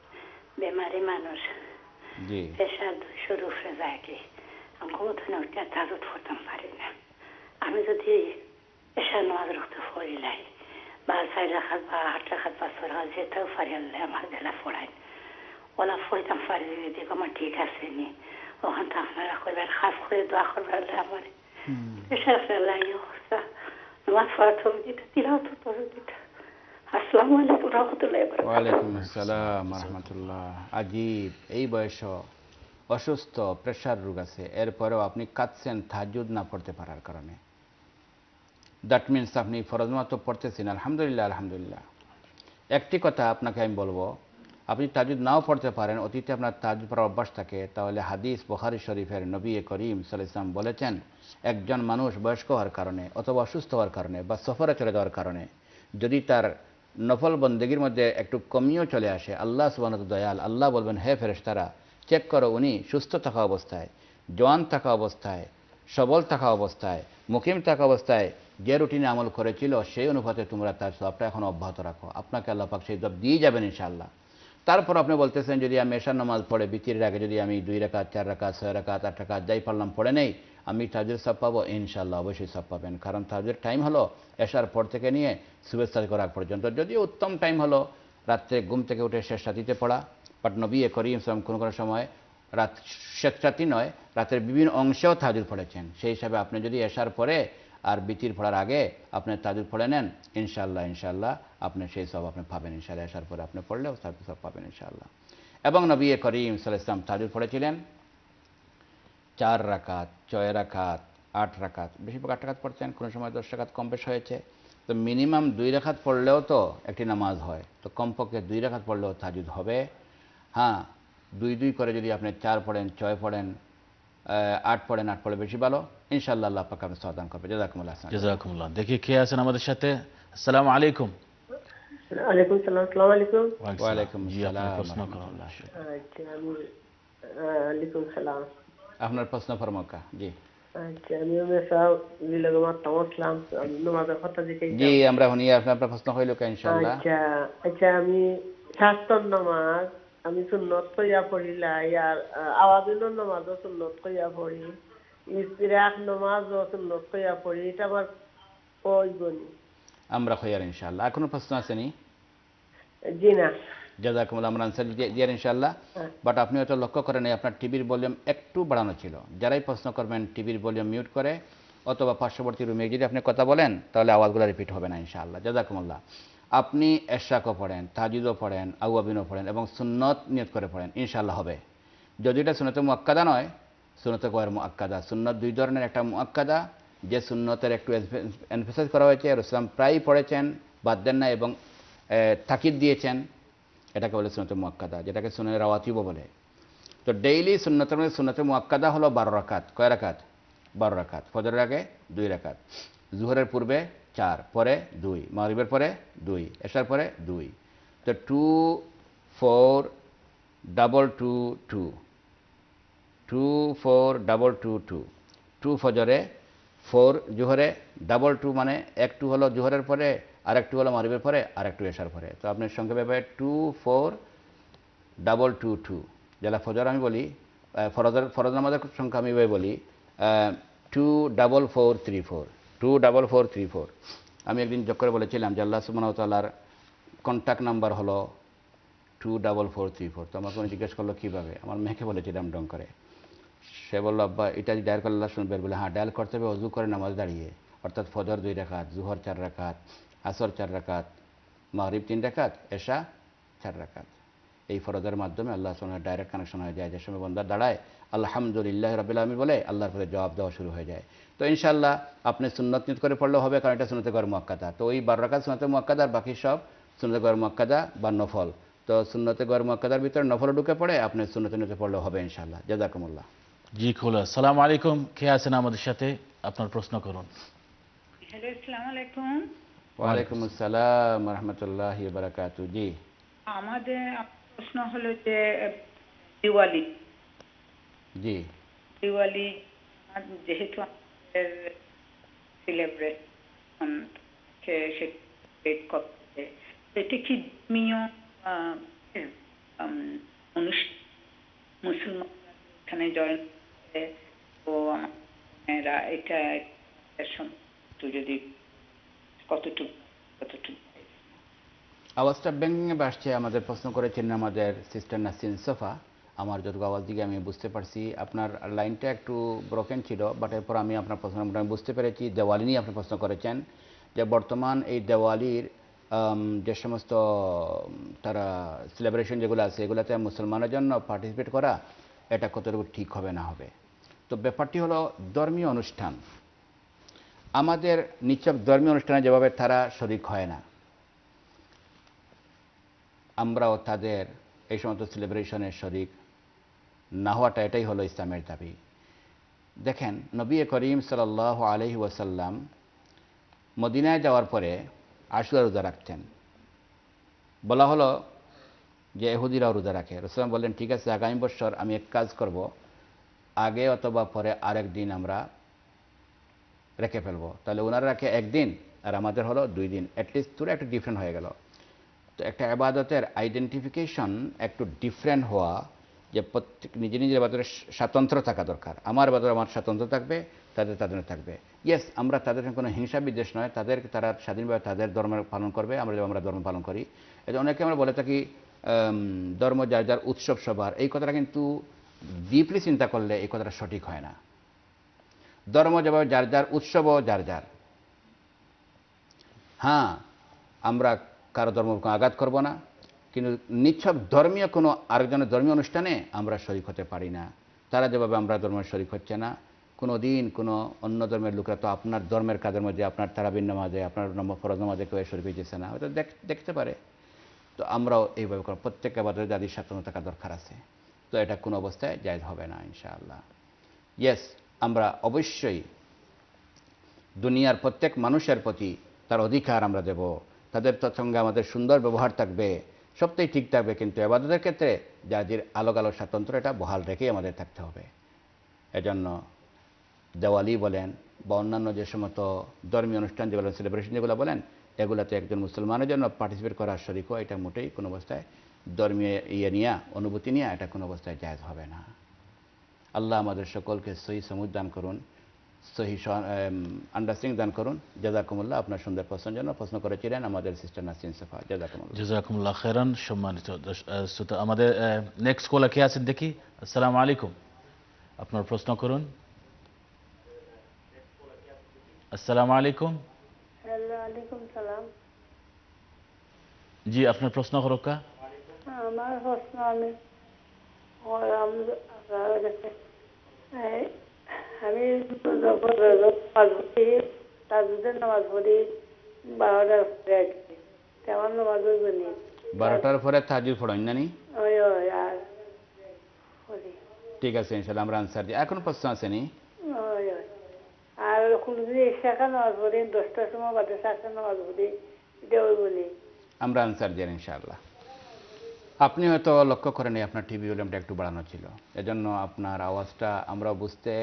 বেমারি মানুষ, জি, প্রেশার দুশোর উপরে যায় কি, আমি কোথাও উঠে তাজত করতাম পারি না। আমি যদি প্রেশার নামাজ রক্ত পড়িলাই বা চার রাখাত বা আট রাখাত বা ছয় রাখাত যেতেও পারি, আল্লাহ আমার গেলা পড়াই ওলা পড়তাম পারি, দিক আমার ঠিক আছে নি, ওখান তো আপনারা করবেন খাস করে দোয়া করবেন আল্লাহ আমার প্রেশার ফেলাই অবস্থা নামাজ পড়া তৌহিদটা তিলাওয়াত তৌহিদটা। আসসালামু আলাইকুম রাহমাতুল্লাহি ওয়া বারাকাতুহু। ওয়ালাইকুম আসসালাম রাহমাতুল্লাহ। আজীব, এই বয়স অসুস্থ, প্রেশার রোগ আছে, এরপরেও আপনি কাঁদছেন তাহাজ্জুদ না পড়তে পারার কারণে। দ্যাট মিনস আপনি ফরজ নামাজ তো পড়তেছেন, আলহামদুলিল্লাহ আলহামদুলিল্লাহ। একটি কথা আপনাকে আমি বলবো, আপনি তাহাজ্জুদ নাও পড়তে পারেন, অতীতে আপনার তাহাজ্জুদ পড়ার অভ্যাস থাকে, তাহলে হাদিস বুখারী শরীফের নবী করিম সাল্লাল্লাহু আলাইহি ওয়াসাল্লাম বলেছেন, একজন মানুষ বয়স্ক হওয়ার কারণে অথবা অসুস্থ হওয়ার কারণে বা সফরে চলে যাওয়ার কারণে যদি তার নফল বন্দেগীর মধ্যে একটু কমিও চলে আসে, আল্লাহ সুবহানাহু ওয়া তাআলা দয়াল, আল্লাহ বলবেন, হে ফেরেশতারা চেক করো উনি সুস্থ থাকা অবস্থায়, জওয়ান থাকা অবস্থায়, সবল থাকা অবস্থায়, মুকিম থাকা অবস্থায় যে রুটিনে আমল করেছিল সেই অনুপাতে তোমরা তার সওয়াবটা এখন অব্যাহত রাখো, আপনাকে আল্লাহ পাক সেই সওয়াব দিয়ে যাবেন ইনশাআল্লাহ। তারপর আপনি বলতেছেন, যদি আমি এশার নামাজ পড়ে বিতিরের আগে যদি আমি দুই রাকাত, চার রাকাত, ছয় রাকাত, আট রাকাত যাই পারলাম পড়ে নেই, আমি তাহাজ্জুদের সওয়াব পাবো? ইনশাআল্লাহ অবশ্যই সওয়াব পাবেন, কারণ তাহাজ্জুদের টাইম হলো এশার পর থেকে নিয়ে সুবহ সাজদা করার পর্যন্ত। যদিও উত্তম টাইম হলো রাত্রে ঘুম থেকে উঠে শেষ রাতিতে পড়া, বাট নবী করিম সাল্লাল্লাহু আলাইহি ওয়াসাল্লাম কোনো কোনো সময় রাত শেষ রাতি নয়, রাতের বিভিন্ন অংশেও তাহাজ্জুদ পড়েছেন। সেই হিসাবে আপনি যদি এশার পরে আর বিতির পড়ার আগে আপনি তাহাজ্জুদ পড়ে নেন, ইনশাআল্লাহ ইনশাআল্লাহ আপনি সেই সওয়াব আপনি পাবেন ইনশাআল্লাহ। এশার পরে আপনি পড়লেও তার সওয়াব পাবেন ইনশাআল্লাহ। এবং নবী করিম সাল্লাল্লাহু আলাইহি ওয়াসাল্লাম তাহাজ্জুদ পড়েছিলেন চার রাকাত, ছয় রাকাত, আট রাকাত, বেশিরভাগ আট রাকাত পড়তেন, কোনো সময় দশ রাকাত কম বেশ হয়েছে। তো মিনিমাম দুই রাকাত পড়লেও তো একটি নামাজ হয়, তো কমপক্ষে দুই রাকাত পড়লেও তাহাজ্জুদ হবে। হ্যাঁ, দুই দুই করে যদি আপনি চার পড়েন, ছয় পড়েন, আট পড়েন, আট পড়লে বেশি ভালো, ইনশাআল্লাহ আল্লাহ পাক আপনাকে সওয়াব দান করবে। জাযাকুমুল্লাহ খাইরান। জাযাকুমুল্লাহ। দেখি কে আছেন আমাদের সাথে। আসসালামু আলাইকুম। ওয়ালাইকুম সালাম। আসসালামু আলাইকুম। ওয়ালাইকুম জি, আপনার আসসালাম প্রশ্ন করুন। রাহমাতুল্লাহ। আচ্ছা, আমি ওয়ালাইকুম সালাম। আপনার প্রশ্ন ফরমাকা। জি আচ্ছা, আমি মেসা বিলগমা তামসলাম নামাজের কথা জিজ্ঞাসা। জি, আমরা শুনি আপনার আপনার প্রশ্ন হইল কা ইনশাআল্লাহ। আচ্ছা আচ্ছা, আমি শাস্ত্র নামাজ আমি সুন্নত কইয়া পড়িলা, ইয়ার আওয়াজুল নামাজও সুন্নত কইয়া পড়ি, ইস্তিরাক নামাজও সুন্নত কইয়া পড়ি, এটা আমার প্রয়োজনী। আমরা খয়ার ইনশাআল্লাহ। আর কোনো প্রশ্ন আছে নি? জি না। জাযাকুমুল্লাহ, আমরা আনসার দিয়ে ইনশাআল্লাহ। বাট আপনি হয়তো লক্ষ্য করেন আপনার টিভির ভলিউম একটু বাড়ানো ছিল। যারাই প্রশ্ন করবেন টিভির ভলিউম মিউট করে অথবা পার্শ্ববর্তী রুমে যদি আপনি কথা বলেন তাহলে আওয়াজগুলো রিপিট হবে না ইনশাআল্লাহ। জাযাকুমুল্লাহ। আপনি এশরাকও পড়েন, তাহাজ্জুদও পড়েন, আওয়াবিনও পড়েন এবং সুন্নত নিয়ত করে পড়েন, ইনশাআল্লাহ হবে। যদি এটা সুন্নতে মুআক্কাদা নয়, সুন্নতে গয়র মুআক্কাদা। সুন্নত দুই ধরনের, একটা মুআক্কাদা যে সুন্নতের একটু এমফাসাইজ করা হয়েছে, রাসূল প্রায়ই পড়েছেন, বাদ দেন না এবং তাকিদ দিয়েছেন, এটাকে বলে সুন্নতে মুআক্কাদা, যেটাকে সুন্নায়ে রাওয়াতিবও বলে। তো ডেইলি সুন্নতের মধ্যে সুন্নতে মুআক্কাদা হলো বারো রাকাত। কয় রাকাত? বারো রাকাত। ফজরের আগে দুই রাকাত, জোহরের পূর্বে চার, পরে দুই, মাগরিবের পরে দুই, এশার পরে দুই। তো two four double two two, two four double two two, two ফজরে, ফোর জোহরে, ডাবল টু মানে এক টু হলো জোহরের পরে, আর একটু হলো মাগরিবের পরে, আর একটু এশার পরে। তো আপনার সংখ্যা ব্যাপারে two four double two two. যেটা ফজর আমি বলি, ফরজের ফরজ নামাজের সংখ্যা আমি বলি two double four three four, two double four three four. আমি একদিন যোগ করে বলেছিলাম যে আল্লাহ সুবহানাহু ওয়া তাআলার কন্ট্যাক্ট নাম্বার হলো two double four three four. তো আমাকে উনি জিজ্ঞেস করলো কীভাবে, আমার মেয়েকে বলেছিলাম ডং করে। সে বললো আব্বা এটা ডায়াল করলে আল্লাহ শুনবে? বলে হ্যাঁ, ডায়াল করতে হবে অজু করে নামাজ দাঁড়িয়ে, অর্থাৎ ফজর দুই রাকাত, জুহর চার রাকাত, আসর চার রাকাত, মাগরিব তিন রাকাত, এশা চার রাকাত। এই ফরজের মাধ্যমে আল্লাহ সুবহানাহু ডাইরেক্ট কানেকশন হয়ে যায়। যে সময় বান্দা দাঁড়ায় আলহামদুলিল্লাহ রাব্বিল আলামিন বলে, আল্লাহর পরে জবাব দেওয়া শুরু হয়ে যায়। তো ইনশাআল্লাহ আপনি সুন্নত নিয়ত করে পড়লেও হবে, কারণ এটা সুন্নতে গয়র মুআক্কাদা। তো ওই বারো রাকাত সুন্নতে মুআক্কাদা, আর বাকি সব সুন্নতে গয়র মুআক্কাদা বা নফল। তো সুন্নতে গয়র মুআক্কাদার ভিতরে নফলও ঢুকে পড়ে, আপনি সুন্নতে নিয়তে পড়লেও হবে ইনশাআল্লাহ। জাযাকুমুল্লাহ। জি খোলা। আসসালামু আলাইকুম। কে আছেন আমাদের সাথে? আপনার প্রশ্ন করুন। হ্যালো, আসসালামু আলাইকুম। ওয়ালাইকুম আসসালাম ওয়া রাহমাতুল্লাহি ওয়া বারাকাতুহু। জি, আমাদের প্রশ্ন হলো যে দিওয়ালি, জি দিওয়ালি যেহেতু আমাদের সেলিব্রেশন সেলিব্রেট করতে, এটা কি ধর্মীয় অনুষ্ঠান? মুসলমানরা এখানে জয়েন করে, তো এরা এটা যদি কতটুকু কতটুকু আওয়াজটা ভেঙে বাসছে। আমাদের প্রশ্ন করেছেন আমাদের সিস্টার নাসিন সোফা। আমার যতটুকু আওয়াজ দিকে আমি বুঝতে পারছি, আপনার লাইনটা একটু ব্রোকেন ছিল, বাট এরপর আমি আপনার প্রশ্ন আমি বুঝতে পেরেছি। দেওয়ালি নিয়ে আপনি প্রশ্ন করেছেন। যে বর্তমান এই দেওয়ালির যে সমস্ত তারা সেলিব্রেশন যেগুলো আছে এগুলোতে মুসলমানের জন্য পার্টিসিপেট করা এটা কতটুকু ঠিক হবে না হবে। তো ব্যাপারটি হলো ধর্মীয় অনুষ্ঠান, আমাদের নিছক ধর্মীয় অনুষ্ঠানে যেভাবে তারা শরিক হয় না, আমরাও তাদের এই সমস্ত সেলিব্রেশনের শরিক না হওয়াটা এটাই হলো ইসলামের দাবি। দেখেন নবী করিম সাল্লাল্লাহু আলাইহি ওয়াসাল্লাম মদিনায় যাওয়ার পরে আশুরা রোজা রাখতেন। বলা হলো যে ইহুদিরাও রোজা রাখে। রাসূল বললেন ঠিক আছে, আগামী বছর আমি এক কাজ করব, আগে অথবা পরে আরেক দিন আমরা রেখে ফেলবো। তাহলে ওনারা রাখে একদিন আর আমাদের হলো দুই দিন, অ্যাটলিস্ট পুরো একটু ডিফারেন্ট হয়ে গেল। তো একটা ইবাদতের আইডেন্টিফিকেশন একটু ডিফারেন্ট হওয়া, যে প্রত্যেক নিজে নিজের ইবাদতের স্বাতন্ত্র থাকা দরকার। আমার ইবাদত আমার স্বাতন্ত্র থাকবে, তাদের তাদের থাকবে। ইয়েস, আমরা তাদের কোনো হিংসা বিদ্বেষ নয়, তাদের তারা স্বাধীনভাবে তাদের ধর্ম পালন করবে, আমরা যেমন আমরা ধর্ম পালন করি। এই অনেকে আমরা বলে থাকি ধর্ম যার যার উৎসব সবার, এই কথাটা কিন্তু ডিপলি চিন্তা করলে এই কথাটা সঠিক হয় না। ধর্ম যেভাবে যার যার উৎসবও যার যার। হ্যাঁ, আমরা কারো ধর্ম আঘাত করব না, কিন্তু নিছক ধর্মীয় কোনো আরেকজনের ধর্মীয় অনুষ্ঠানে আমরা শরিক হতে পারি না। তারা যেভাবে আমরা ধর্মের শরিক হচ্ছে না, কোনো দিন কোনো অন্য ধর্মের লোকরা তো আপনার ধর্মের কাজের মধ্যে আপনার তারাবির নামাজে আপনার ফরজ নামাজে কেউ শরিক হয়েছে না, হয়তো দেখতে পারে। তো আমরাও এইভাবে করব, প্রত্যেক ইবাদতে যাদের স্বাতন্ত্র থাকা দরকার আছে। তো এটা কোনো অবস্থায় জায়েজ হবে না ইনশাআল্লাহ। ইয়েস, আমরা অবশ্যই দুনিয়ার প্রত্যেক মানুষের প্রতি তার অধিকার আমরা দেব, তাদের সঙ্গে আমাদের সুন্দর ব্যবহার থাকবে, সবটাই ঠিক থাকবে, কিন্তু ইবাদতের ক্ষেত্রে যাদের আলোক আলো স্বাতন্ত্র্য এটা বহাল রেখেই আমাদের থাকতে হবে। এজন্য দেওয়ালি বলেন বা অন্যান্য যে সমস্ত ধর্মীয় অনুষ্ঠান যেগুলো সেলিব্রেশন যেগুলো বলেন, এগুলোতে একজন মুসলমানের জন্য পার্টিসিপেট করার শরিকও এটা মোটেই কোনো অবস্থায় ধর্মীয় ইয়ে নিয়ে অনুভূতি নিয়ে এটা কোনো অবস্থায় জায়েজ হবে না। আল্লাহ আমাদের সকলকে সহি সমুজ দান করুন, সহি আন্ডারস্ট্যান্ডিং দান করুন। জাযাকুমুল্লাহ। আপনার সুন্দর প্রশ্নের জন্য প্রশ্ন করেছিলেন আমাদের সিস্টার নাসরিন সাফা। জাযাকুমুল্লাহ। জাযাকুমুল্লাহ খাইরান। সম্মানিত শ্রোতা, আমাদের নেক্সট কলার কে আছেন দেখি। আসসালামু আলাইকুম, আপনার প্রশ্ন করুন। আসসালামু আলাইকুম। হ্যালো, আলাইকুম সালাম। জি, আপনার প্রশ্ন করুকা। আমার প্রশ্ন আমি আমি তাজুদের নামাজ পড়ি বারোটার পরে, তেমন নামাজ পড়ি বারোটার পরে তাহাজ্জুদ পড়েন না নি? ওই ওই আর ঠিক আছে, ইনশাআল্লাহ আমরা আনসার দিই। এখন প্রশ্ন আছে নি? ওই ওই আর কোনদিন শাখা নামাজ পড়ি, দশটার সময় বাদে শাখা নামাজ পড়ি, এটা ওই বলি আমরা আনসার দিই ইনশাআল্লাহ। আপনি হয়তো লক্ষ্য করেন আপনার টিভি ভলিউমটা একটু বাড়ানো ছিল, এজন্য আপনার আওয়াজটা আমরা বুঝতে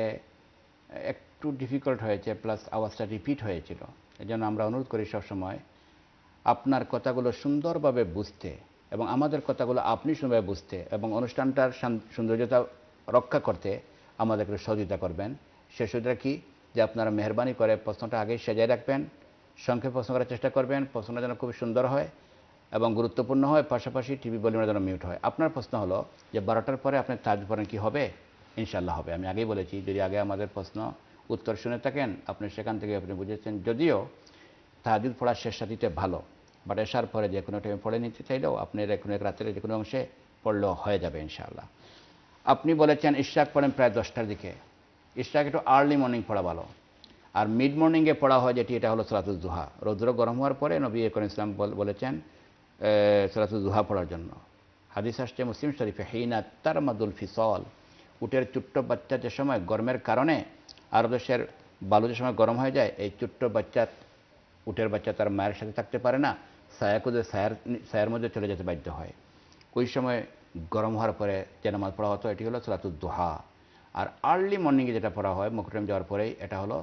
একটু ডিফিকাল্ট হয়েছে, প্লাস আওয়াজটা রিপিট হয়েছিল। এজন্য আমরা অনুরোধ করি সবসময় আপনার কথাগুলো সুন্দরভাবে বুঝতে এবং আমাদের কথাগুলো আপনি সুন্দরভাবে বুঝতে এবং অনুষ্ঠানটার সৌন্দর্যতা রক্ষা করতে আমাদেরকে সহযোগিতা করবেন। সে সুবিধা কি যে আপনারা মেহরবানি করে প্রশ্নটা আগেই সাজিয়ে রাখবেন, সংক্ষেপে প্রশ্ন করার চেষ্টা করবেন, প্রশ্নটা যেন খুব সুন্দর হয় এবং গুরুত্বপূর্ণ হয়, পাশাপাশি টিভি ভলিউমটা যেন মিউট হয়। আপনার প্রশ্ন হলো যে বারোটার পরে আপনি তাজ পড়েন কি হবে? ইনশাআল্লাহ হবে। আমি আগেই বলেছি, যদি আগে আমাদের প্রশ্ন উত্তর শুনে থাকেন আপনি সেখান থেকে আপনি বুঝেছেন। যদিও তাহাজ্জুদ পড়া শেষ রাতিতে ভালো, বাট এশার পরে যে কোনো টাইমে পড়ে নিতে চাইলেও আপনি কোনো এক রাতের যে কোনো অংশে পড়লেও হয়ে যাবে ইনশাআল্লাহ। আপনি বলেছেন ইশরাক পড়েন প্রায় দশটার দিকে। ইশরাক একটু আর্লি মর্নিং পড়া ভালো, আর মিড মর্নিংয়ে পড়া হয় যেটি, এটা হলো সালাতুল দুহা। রৌদ্র গরম হওয়ার পরে নবী করিম ইসলাম বলেছেন সালাতুল দুহা পড়ার জন্য। হাদিস আসছে মুসলিম শরীফে, হিনা তারমাদুল ফিসল, উটের ছোট্ট বাচ্চা যে সময় গরমের কারণে আরব দেশের বালু যে সময় গরম হয়ে যায়, এই ছোট্ট বাচ্চা উটের বাচ্চা তার মায়ের সাথে থাকতে পারে না, ছায়া খুঁজে ছায়ার ছায়ার মধ্যে চলে যেতে বাধ্য হয়। ওই সময় গরম হওয়ার পরে যে নামাজ পড়া হতো এটি হলো সালাতুল দুহা। আর আর্লি মর্নিংয়ে যেটা পড়া হয় মকরিম যাওয়ার পরেই, এটা হলো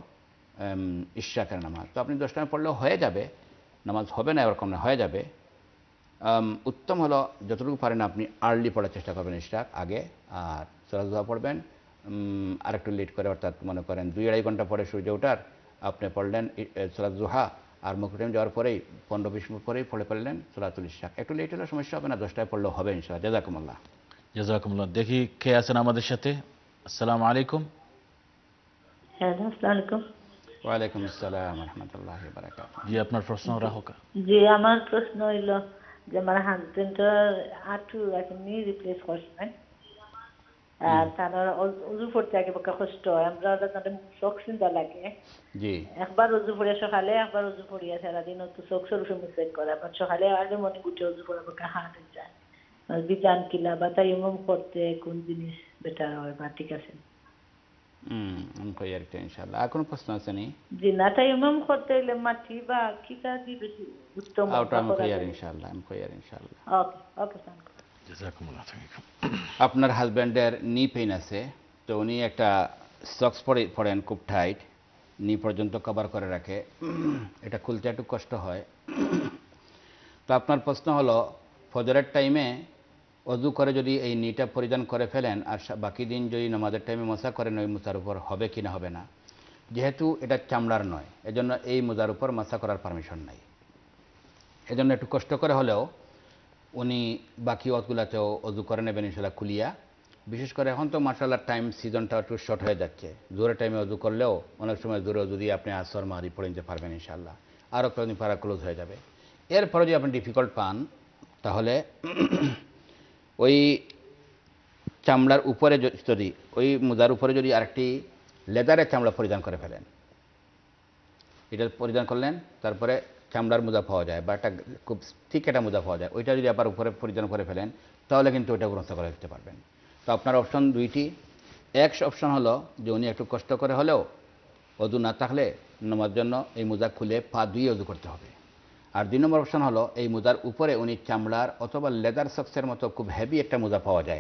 ইশরাকের নামাজ। তো আপনি দশ টাইমে পড়লেও হয়ে যাবে, নামাজ হবে না এরকম না, হয়ে যাবে। উত্তম হলো যতটুকু পারেন আপনি আর্লি পড়ার চেষ্টা করবেন ইশরাক আগে, আর সালাতুল দুহা পড়বেন আরেকটু লেট করে, অর্থাৎ মনে করেন দুই আড়াই ঘন্টা পরে সূর্য ওঠার আপনি পড়লেন সালাতুল দুহা, আর মকরিম যাওয়ার পরেই পনেরো বিশ মিনিট পরেই পড়ে ফেললেন সালাতুল ইশরাক। একটু লেট হলে সমস্যা হবে না, দশটায় পড়লেও হবে ইনশাআল্লাহ। জাযাকুমুল্লাহ। জাযাকুমুল্লাহ। দেখি কে আছেন আমাদের সাথে। আসসালামু আলাইকুম। হ্যালো, আসসালামু আলাইকুম। ওয়ালাইকুম আসসালাম রহমতুল্লাহ বারাকাত। জি আপনার প্রশ্ন রাহকা। জি আমার প্রশ্ন হইল যে আমার হাজবেন্ডের আঁটু এখন নি রিপ্লেস করছেন আর তারা উজু করতে আগে বকা কষ্ট হয় আমরা তাদের শখ চিন্তা লাগে জি একবার উজু পড়ে সকালে একবার উজু পড়িয়া সারাদিন তো চোখ সরু সরু সেট করে আবার সকালে আগে মনে গুটে উজু পড়ে বকা হাত যায় বিধান কিলা বা তাই ইমাম করতে কোন জিনিস বেটার হয় বা ঠিক আছে? হুম আমি কই আর কি ইনশাআল্লাহ। আর কোন প্রশ্ন আছে নি? জি না তাই ইমাম করতে হইলে মাটি বা কি কাজ বেশি উত্তম আউটা আমি কই আর ইনশাআল্লাহ আমি কই আর ইনশাআল্লাহ। ওকে ওকে স্যার জাযাকুমুল্লাহ খাইর। আপনার হাজবেন্ডের নি পেইন আছে তো উনি একটা সক্স পরে পরেন খুব টাইট নি পর্যন্ত কভার করে রাখে এটা খুলতে একটু কষ্ট হয়। তো আপনার প্রশ্ন হলো ফজরের টাইমে অজু করে যদি এই নিটা পরিধান করে ফেলেন আর বাকি দিন যদি নামাজের টাইমে মশা করেন ওই মোজার উপর হবে কি না হবে না। যেহেতু এটা চামড়ার নয় এজন্য এই মোজার উপর মশা করার পারমিশন নাই। এজন্য একটু কষ্ট করে হলেও উনি বাকি ওয়াতগুলাতেও অজু করে নেবেন ইনশাল্লাহ খুলিয়া। বিশেষ করে এখন তো মাশাআল্লাহ টাইম সিজনটা একটু শর্ট হয়ে যাচ্ছে জোরে টাইমে অজু করলেও অনেক সময় জোরে অজু দিয়ে আপনি আসর মারি পড়ে নিতে পারবেন ইনশাল্লাহ। আরও কয়েকদিন পারা ক্লোজ হয়ে যাবে। এরপরে যদি আপনি ডিফিকাল্ট পান তাহলে ওই চামড়ার উপরে যদি ওই মোজার উপরে যদি আরেকটি লেদারের চামড়া পরিধান করে ফেলেন এটা পরিধান করলেন তারপরে চামড়ার মোজা পাওয়া যায় বা একটা খুব ঠিক একটা মোজা পাওয়া যায় ওইটা যদি আবার উপরে পরিধান করে ফেলেন তাহলে কিন্তু ওইটা গ্রহণ করে দিতে পারবেন। তো আপনার অপশন দুইটি। এক অপশন হলো যে উনি একটু কষ্ট করে হলেও অজু না থাকলে নামার জন্য এই মোজা খুলে পা ধুয়ে অজু করতে হবে। আর দুই নম্বর অপশন হলো এই মোজার উপরে উনি চামড়ার অথবা লেদার সক্সের মতো খুব হেভি একটা মোজা পাওয়া যায়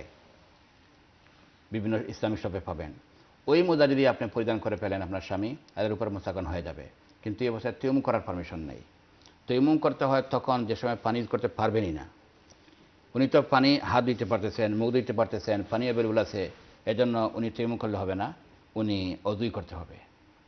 বিভিন্ন ইসলামিক শপে পাবেন ওই মোজা যদি আপনি পরিধান করে ফেলেন আপনার স্বামী এর উপর মোসাকান হয়ে যাবে। কিন্তু এই অবস্থায় তৈমুম করার পারমিশন নেই। তৈমুম করতে হয় তখন যে সময় পানি করতে পারবেনই না। উনি তো পানি হাত দিতে পারতেছেন মুখ দিতে পারতেছেন পানি অ্যাভেলেবল আছে এজন্য উনি তৈমুম করলে হবে না উনি অজুই করতে হবে।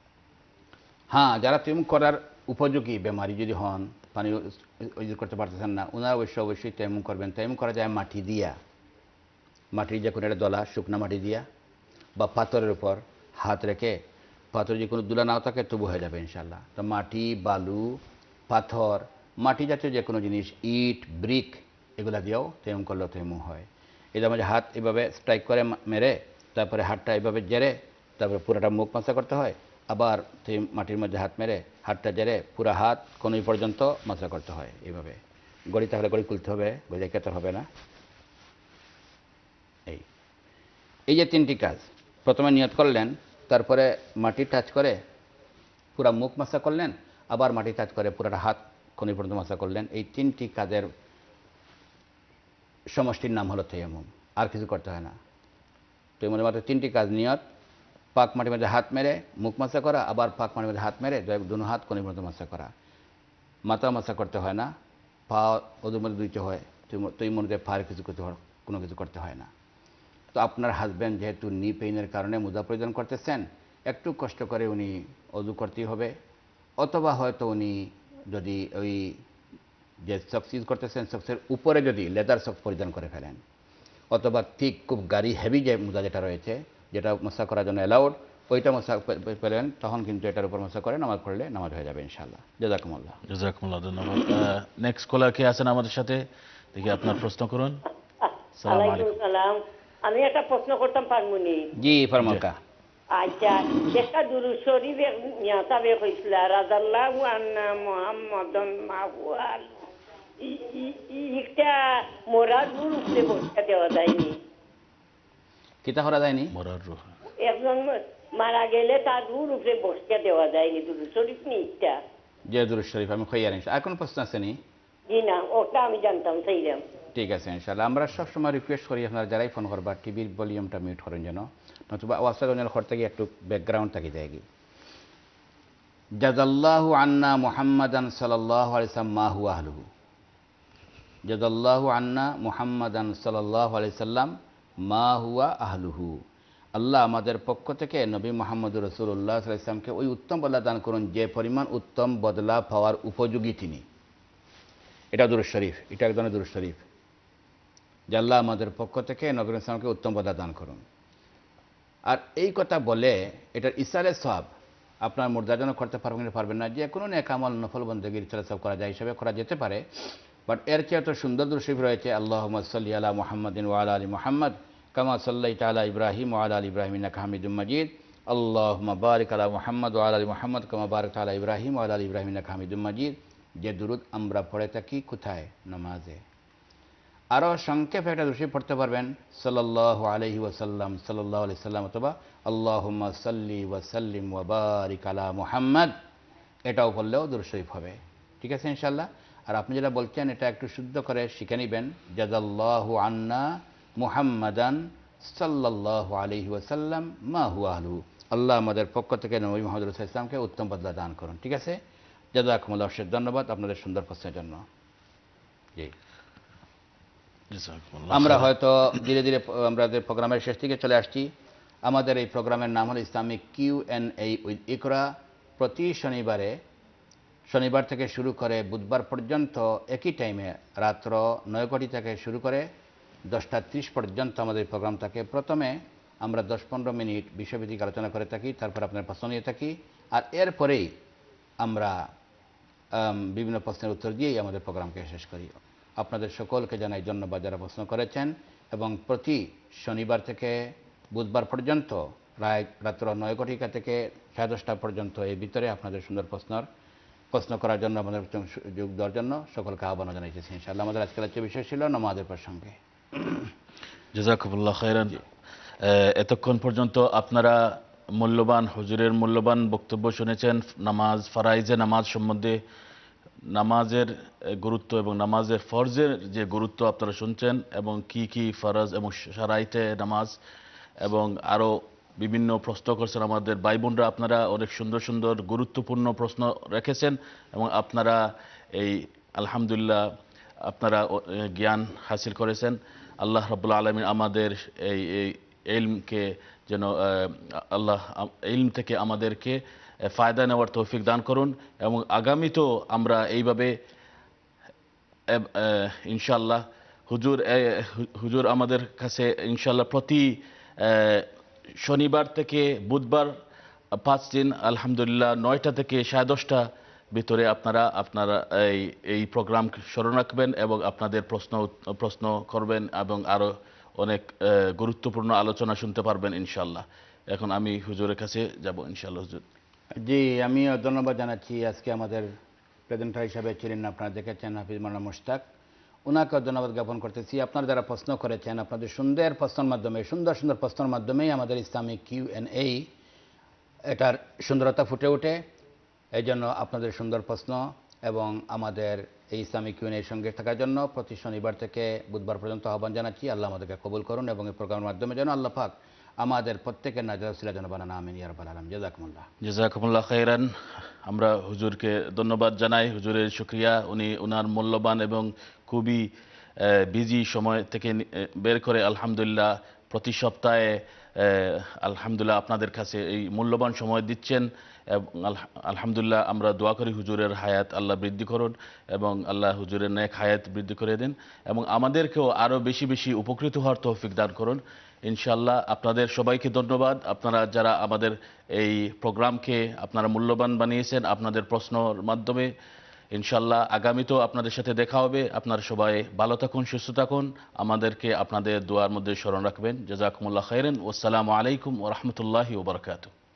হ্যাঁ যারা তৈমুম করার উপযোগী বেমারি যদি হন পানি ইউজ করতে পারতেছেন না ওনারা অবশ্যই অবশ্যই তৈমুম করবেন। তৈমুম করা যায় মাটি দিয়া মাটির যে কোনো একটা দলা শুকনা মাটি দিয়া বা পাথরের উপর হাত রেখে পাথর যে কোনো দুলা নাও থাকে তবু হয়ে যাবে ইনশাল্লাহ। তো মাটি বালু পাথর মাটি জাতীয় যে কোনো জিনিস ইট ব্রিক এগুলা দিয়েও তৈমুম করলেও তৈমুম হয়। এদের মাঝে হাত এভাবে স্ট্রাইক করে মেরে তারপরে হাতটা এভাবে জেরে তারপরে পুরোটা মুখ মাসা করতে হয় আবার মাটির মধ্যে হাত মেরে হাতটা জেরে পুরো হাত কোনোই পর্যন্ত মাসা করতে হয়। এইভাবে গড়ি তাহলে গড়ি খুলতে হবে গড়ি কেতর হবে না। এই এই যে তিনটি কাজ প্রথমে নিয়ত করলেন তারপরে মাটি টাচ করে পুরা মুখ মাসা করলেন আবার মাটি টাচ করে পুরাটা হাত কোনোই পর্যন্ত মাসা করলেন। এই তিনটি কাজের সমষ্টির নাম হলো তায়াম্মুম। আর কিছু করতে হয় না। তায়াম্মুমের মাত্র তিনটি কাজ নিয়ত পাক মাটির মধ্যে হাত মেরে মুখ মাসা করা আবার পাক মাটির মধ্যে হাত মেরে দুনো হাত কোনোই পর্যন্ত মাসা করা। মাথা মাসা করতে হয় না পা ওদের মধ্যে দুইতে হয় তায়াম্মুমে পায়ের কিছু করতে হয় কোনো কিছু করতে হয় না। তো আপনার হাজব্যান্ড যেহেতু নি পেইনের কারণে মোজা পরিধান করতেছেন একটু কষ্ট করে উনি অজু করতেই হবে অথবা হয়তো উনি যদি ওই যে সক্স ইউজ করতেছেন সক্সের উপরে যদি লেদার সক্স পরিধান করে ফেলেন অথবা ঠিক খুব গাড়ি হেভি যে মোজা যেটা রয়েছে যেটা মশা করার জন্য অ্যালাউড ওইটা মশা পেলেন তখন কিন্তু এটার উপর মশা করে নামাজ পড়লে নামাজ হয়ে যাবে ইনশাআল্লাহ। জাযাকুমুল্লাহ। জাযাকুমুল্লাহ ধন্যবাদ। নেক্সট কলার কে আছেন আমাদের সাথে দেখি আপনার প্রশ্ন করুন। আসসালামু আলাইকুম। সালাম আমি একটা প্রশ্ন করতাম পারমুনি? জি ফরমাকা। আচ্ছা একটা দুরূদ শরীফ নিয়াতা বে কইছলা রাজাল্লাহু আন্না মুহাম্মাদান মাহুয়াল ইটা মোরাদ রূপে বলতে দেওয়া যায়নি কিতা করা যায়নি মোরাদ রূহ একজন মারা গেলে তার রূপে বসতে দেওয়া যায়নি দুরূদ শরীফ নি এটা যে দুরূদ শরীফ আমি কইয়া নিছি। আর কোন প্রশ্ন আছে নি? জি না ওটা আমি জানতাম সেইরাম। ঠিক আছে ইনশাআল্লাহ। আমরা সব সময় রিকোয়েস্ট করি আপনারা যারাই ফোন করবা টিভির ভলিউমটা মিউট করেন যেন নতুবা আওয়াজটা যেন করতে গিয়ে একটু ব্যাকগ্রাউন্ড থাকি যায় কি। জাযাল্লাহু আন্না মুহাম্মাদান সাল্লাল্লাহু আলাইহি ওয়াসাল্লাম মা হুয়া আহলুহু। জাযাল্লাহু আন্না মুহাম্মাদান সাল্লাল্লাহু আলাইহি ওয়াসাল্লাম মা হুয়া আহলুহু। আল্লাহ আমাদের পক্ষ থেকে নবী মুহাম্মদুর রাসূলুল্লাহ সাল্লাল্লাহু আলাইহি ওয়াসাল্লামকে ওই উত্তম বদলা দান করুন যে পরিমাণ উত্তম বদলা পাওয়ার উপযোগী তিনি। এটা দুরূদ শরীফ এটা এক ধরনের দুরূদ শরীফ যে আল্লাহ আমাদের পক্ষ থেকে নবী সাল্লাল্লাহু আলাইহি ওয়াসাল্লামকে উত্তম বদলা দান করুন। আর এই কথা বলে এটার ইসালে সওয়াব আপনার মুর্দাজন করতে পারবেন না পারবেন না, যে কোনো নেক আমল নফল বন্দেগীর চলাচল করা যায় হিসাবে করা যেতে পারে। বাট এর চেয়ে তো সুন্দর দুরূদ শরীফ রয়েছে, আল্লাহুম্মা সাল্লি আলা মুহাম্মাদিন ওয়া আলা আলি মুহাম্মাদ কামা সাল্লাইতা আলা ইব্রাহিম ওয়া আলা আলি ইব্রাহিম ইন্নাকা হামিদুম মাজিদ। আল্লাহুম্মা বারিক আলা মুহাম্মাদ ওয়া আলা আলি মুহাম্মাদ কামা বারাকতা আলা ইব্রাহিম ওয়া আলা আলি ইব্রাহিম ইন্নাকা হামিদুম মাজিদ। যে দুরূদ আমরা পড়ে থাকি কোথায়? নামাজে। আরও সংক্ষেপে একটা দুরূদ শরীফ পড়তে পারবেন, সাল্লাল্লাহু আলাইহি ওয়াসাল্লাম, সাল্লাল্লাহু আলাইহি সাল্লাম, অথবা আল্লাহুম্মা সাল্লি ওয়া সাল্লিম ওয়া বারিক আলা মুহাম্মাদ, এটাও বললেও দুরূদ শরীফ হবে। ঠিক আছে ইনশাআল্লাহ। আর আপনি যেটা বলছেন এটা একটু শুদ্ধ করে শিখে নেবেন, জাযাল্লাহু আন্না মুহাম্মাদান সাল্লাল্লাহু আলাইহি ওয়াসাল্লাম মা হুয়া আহলুহু। আল্লাহ আমাদের পক্ষ থেকে নবী মুহাম্মদ রাসূলুল্লাহ সাল্লাল্লাহু আলাইহি ওয়াসাল্লামকে উত্তম বদলা দান করুন। ঠিক আছে, জাযাকুমুল্লাহ অশেষ ধন্যবাদ আপনাদের সুন্দর প্রশ্নের জন্য। জি, আমরা হয়তো ধীরে ধীরে আমাদের প্রোগ্রামের শেষ দিকে চলে আসছি। আমাদের এই প্রোগ্রামের নাম হলো Islamic Q and A with Iqra. প্রতি শনিবারে শনিবার থেকে শুরু করে বুধবার পর্যন্ত একই টাইমে রাত্র নয় কোটি থেকে শুরু করে দশটা ত্রিশ পর্যন্ত আমাদের প্রোগ্রাম থাকে। প্রথমে আমরা দশ পনেরো মিনিট বিষয়ভিত্তিক আলোচনা করে থাকি, তারপর আপনার প্রশ্ন নিয়ে থাকি, আর এরপরেই আমরা বিভিন্ন প্রশ্নের উত্তর দিয়েই আমাদের প্রোগ্রামকে শেষ করি। আপনাদের সকলকে জানাই ধন্যবাদ যারা প্রশ্ন করেছেন, এবং প্রতি শনিবার থেকে বুধবার পর্যন্ত প্রায় রাত্র নয় ঘটিকা থেকে সাড়ে দশটা পর্যন্ত এই ভিতরে আপনাদের সুন্দর প্রশ্নের প্রশ্ন করার জন্য আমাদের সুযোগ দেওয়ার জন্য সকলকে আহ্বান জানাইতেছি ইনশাআল্লাহ। আমাদের আজকের আজকের বিষয় ছিল নামাজের প্রসঙ্গে। জাযাকুমুল্লাহ খাইরান। এতক্ষণ পর্যন্ত আপনারা মূল্যবান হুজুরের মূল্যবান বক্তব্য শুনেছেন নামাজ, ফারাইজে নামাজ সম্বন্ধে, নামাজের গুরুত্ব এবং নামাজের ফরজের যে গুরুত্ব আপনারা শুনছেন, এবং কি কি ফরজ এবং শারাইতে নামাজ, এবং আরও বিভিন্ন প্রশ্ন করছেন আমাদের ভাই বোনরা। আপনারা অনেক সুন্দর সুন্দর গুরুত্বপূর্ণ প্রশ্ন রেখেছেন, এবং আপনারা এই আলহামদুলিল্লাহ আপনারা জ্ঞান হাসিল করেছেন। আল্লাহ রাব্বুল আলামিন আমাদের এই এই ইলমকে যেন আল্লাহ ইলম থেকে আমাদেরকে ফায়দা নেওয়ার তৌফিক দান করুন, এবং আগামীতেও আমরা এইভাবে ইনশাআল্লাহ হুজুর হুজুর আমাদের কাছে ইনশাআল্লাহ প্রতি শনিবার থেকে বুধবার পাঁচ দিন আলহামদুলিল্লাহ নয়টা থেকে সাড়ে দশটা ভিতরে আপনারা আপনারা এই এই প্রোগ্রাম স্মরণ রাখবেন এবং আপনাদের প্রশ্ন প্রশ্ন করবেন, এবং আরও অনেক গুরুত্বপূর্ণ আলোচনা শুনতে পারবেন ইনশাআল্লাহ। এখন আমি হুজুরের কাছে যাব ইনশাআল্লাহ। হুজুর। জি, আমি ধন্যবাদ জানাচ্ছি। আজকে আমাদের প্রেজেন্টার হিসাবে ছিলেন, আপনারা দেখেছেন, হাফিজ মাওলানা মুশতাক। ওনাকে ধন্যবাদ জ্ঞাপন করতেছি। আপনারা যারা প্রশ্ন করেছেন, আপনাদের সুন্দর প্রশ্নের মাধ্যমে সুন্দর সুন্দর প্রশ্নের মাধ্যমেই আমাদের ইসলামিক কিউ এন্ড এ এটার সুন্দরতা ফুটে ওঠে। এই জন্য আপনাদের সুন্দর প্রশ্ন এবং আমাদের এই ইসলামিক কিউ এন্ড এর সঙ্গে থাকার জন্য প্রতি শনিবার থেকে বুধবার পর্যন্ত আহ্বান জানাচ্ছি। আল্লাহ আমাদেরকে কবুল করুন, এবং এই প্রোগ্রামের মাধ্যমে যেন আল্লাহ পাক আমাদের প্রত্যেকের নাজাত ওসিলা যেন বানান। আমিন ইয়া রাব্বাল আলামিন। জাযাকুমুল্লাহ। জাযাকুমুল্লাহ খাইরান। আমরা হুজুরকে ধন্যবাদ জানাই, হুজুরের শুকরিয়া। উনি ওনার মূল্যবান এবং খুবই বিজি সময় থেকে বের করে আলহামদুলিল্লাহ প্রতি সপ্তাহে আলহামদুলিল্লাহ আপনাদের কাছে এই মূল্যবান সময় দিচ্ছেন। আলহামদুলিল্লাহ আমরা দোয়া করি হুজুরের হায়াত আল্লাহ বৃদ্ধি করুন, এবং আল্লাহ হুজুরের নেক হায়াত বৃদ্ধি করে দিন, এবং আমাদেরকেও আরও বেশি বেশি উপকৃত হওয়ার তৌফিক দান করুন ইনশাআল্লাহ। আপনাদের সবাইকে ধন্যবাদ, আপনারা যারা আমাদের এই প্রোগ্রামকে আপনারা মূল্যবান বানিয়েছেন আপনাদের প্রশ্নের মাধ্যমে। ইনশাআল্লাহ আগামীতেও আপনাদের সাথে দেখা হবে। আপনারা সবাই ভালো থাকুন, সুস্থ থাকুন, আমাদেরকে আপনাদের দোয়ার মধ্যে স্মরণ রাখবেন। জাযাকুমুল্লাহ খাইরান। ওয়াসসালামু আলাইকুম ওয়া রাহমাতুল্লাহি ওয়া বারাকাতুহু।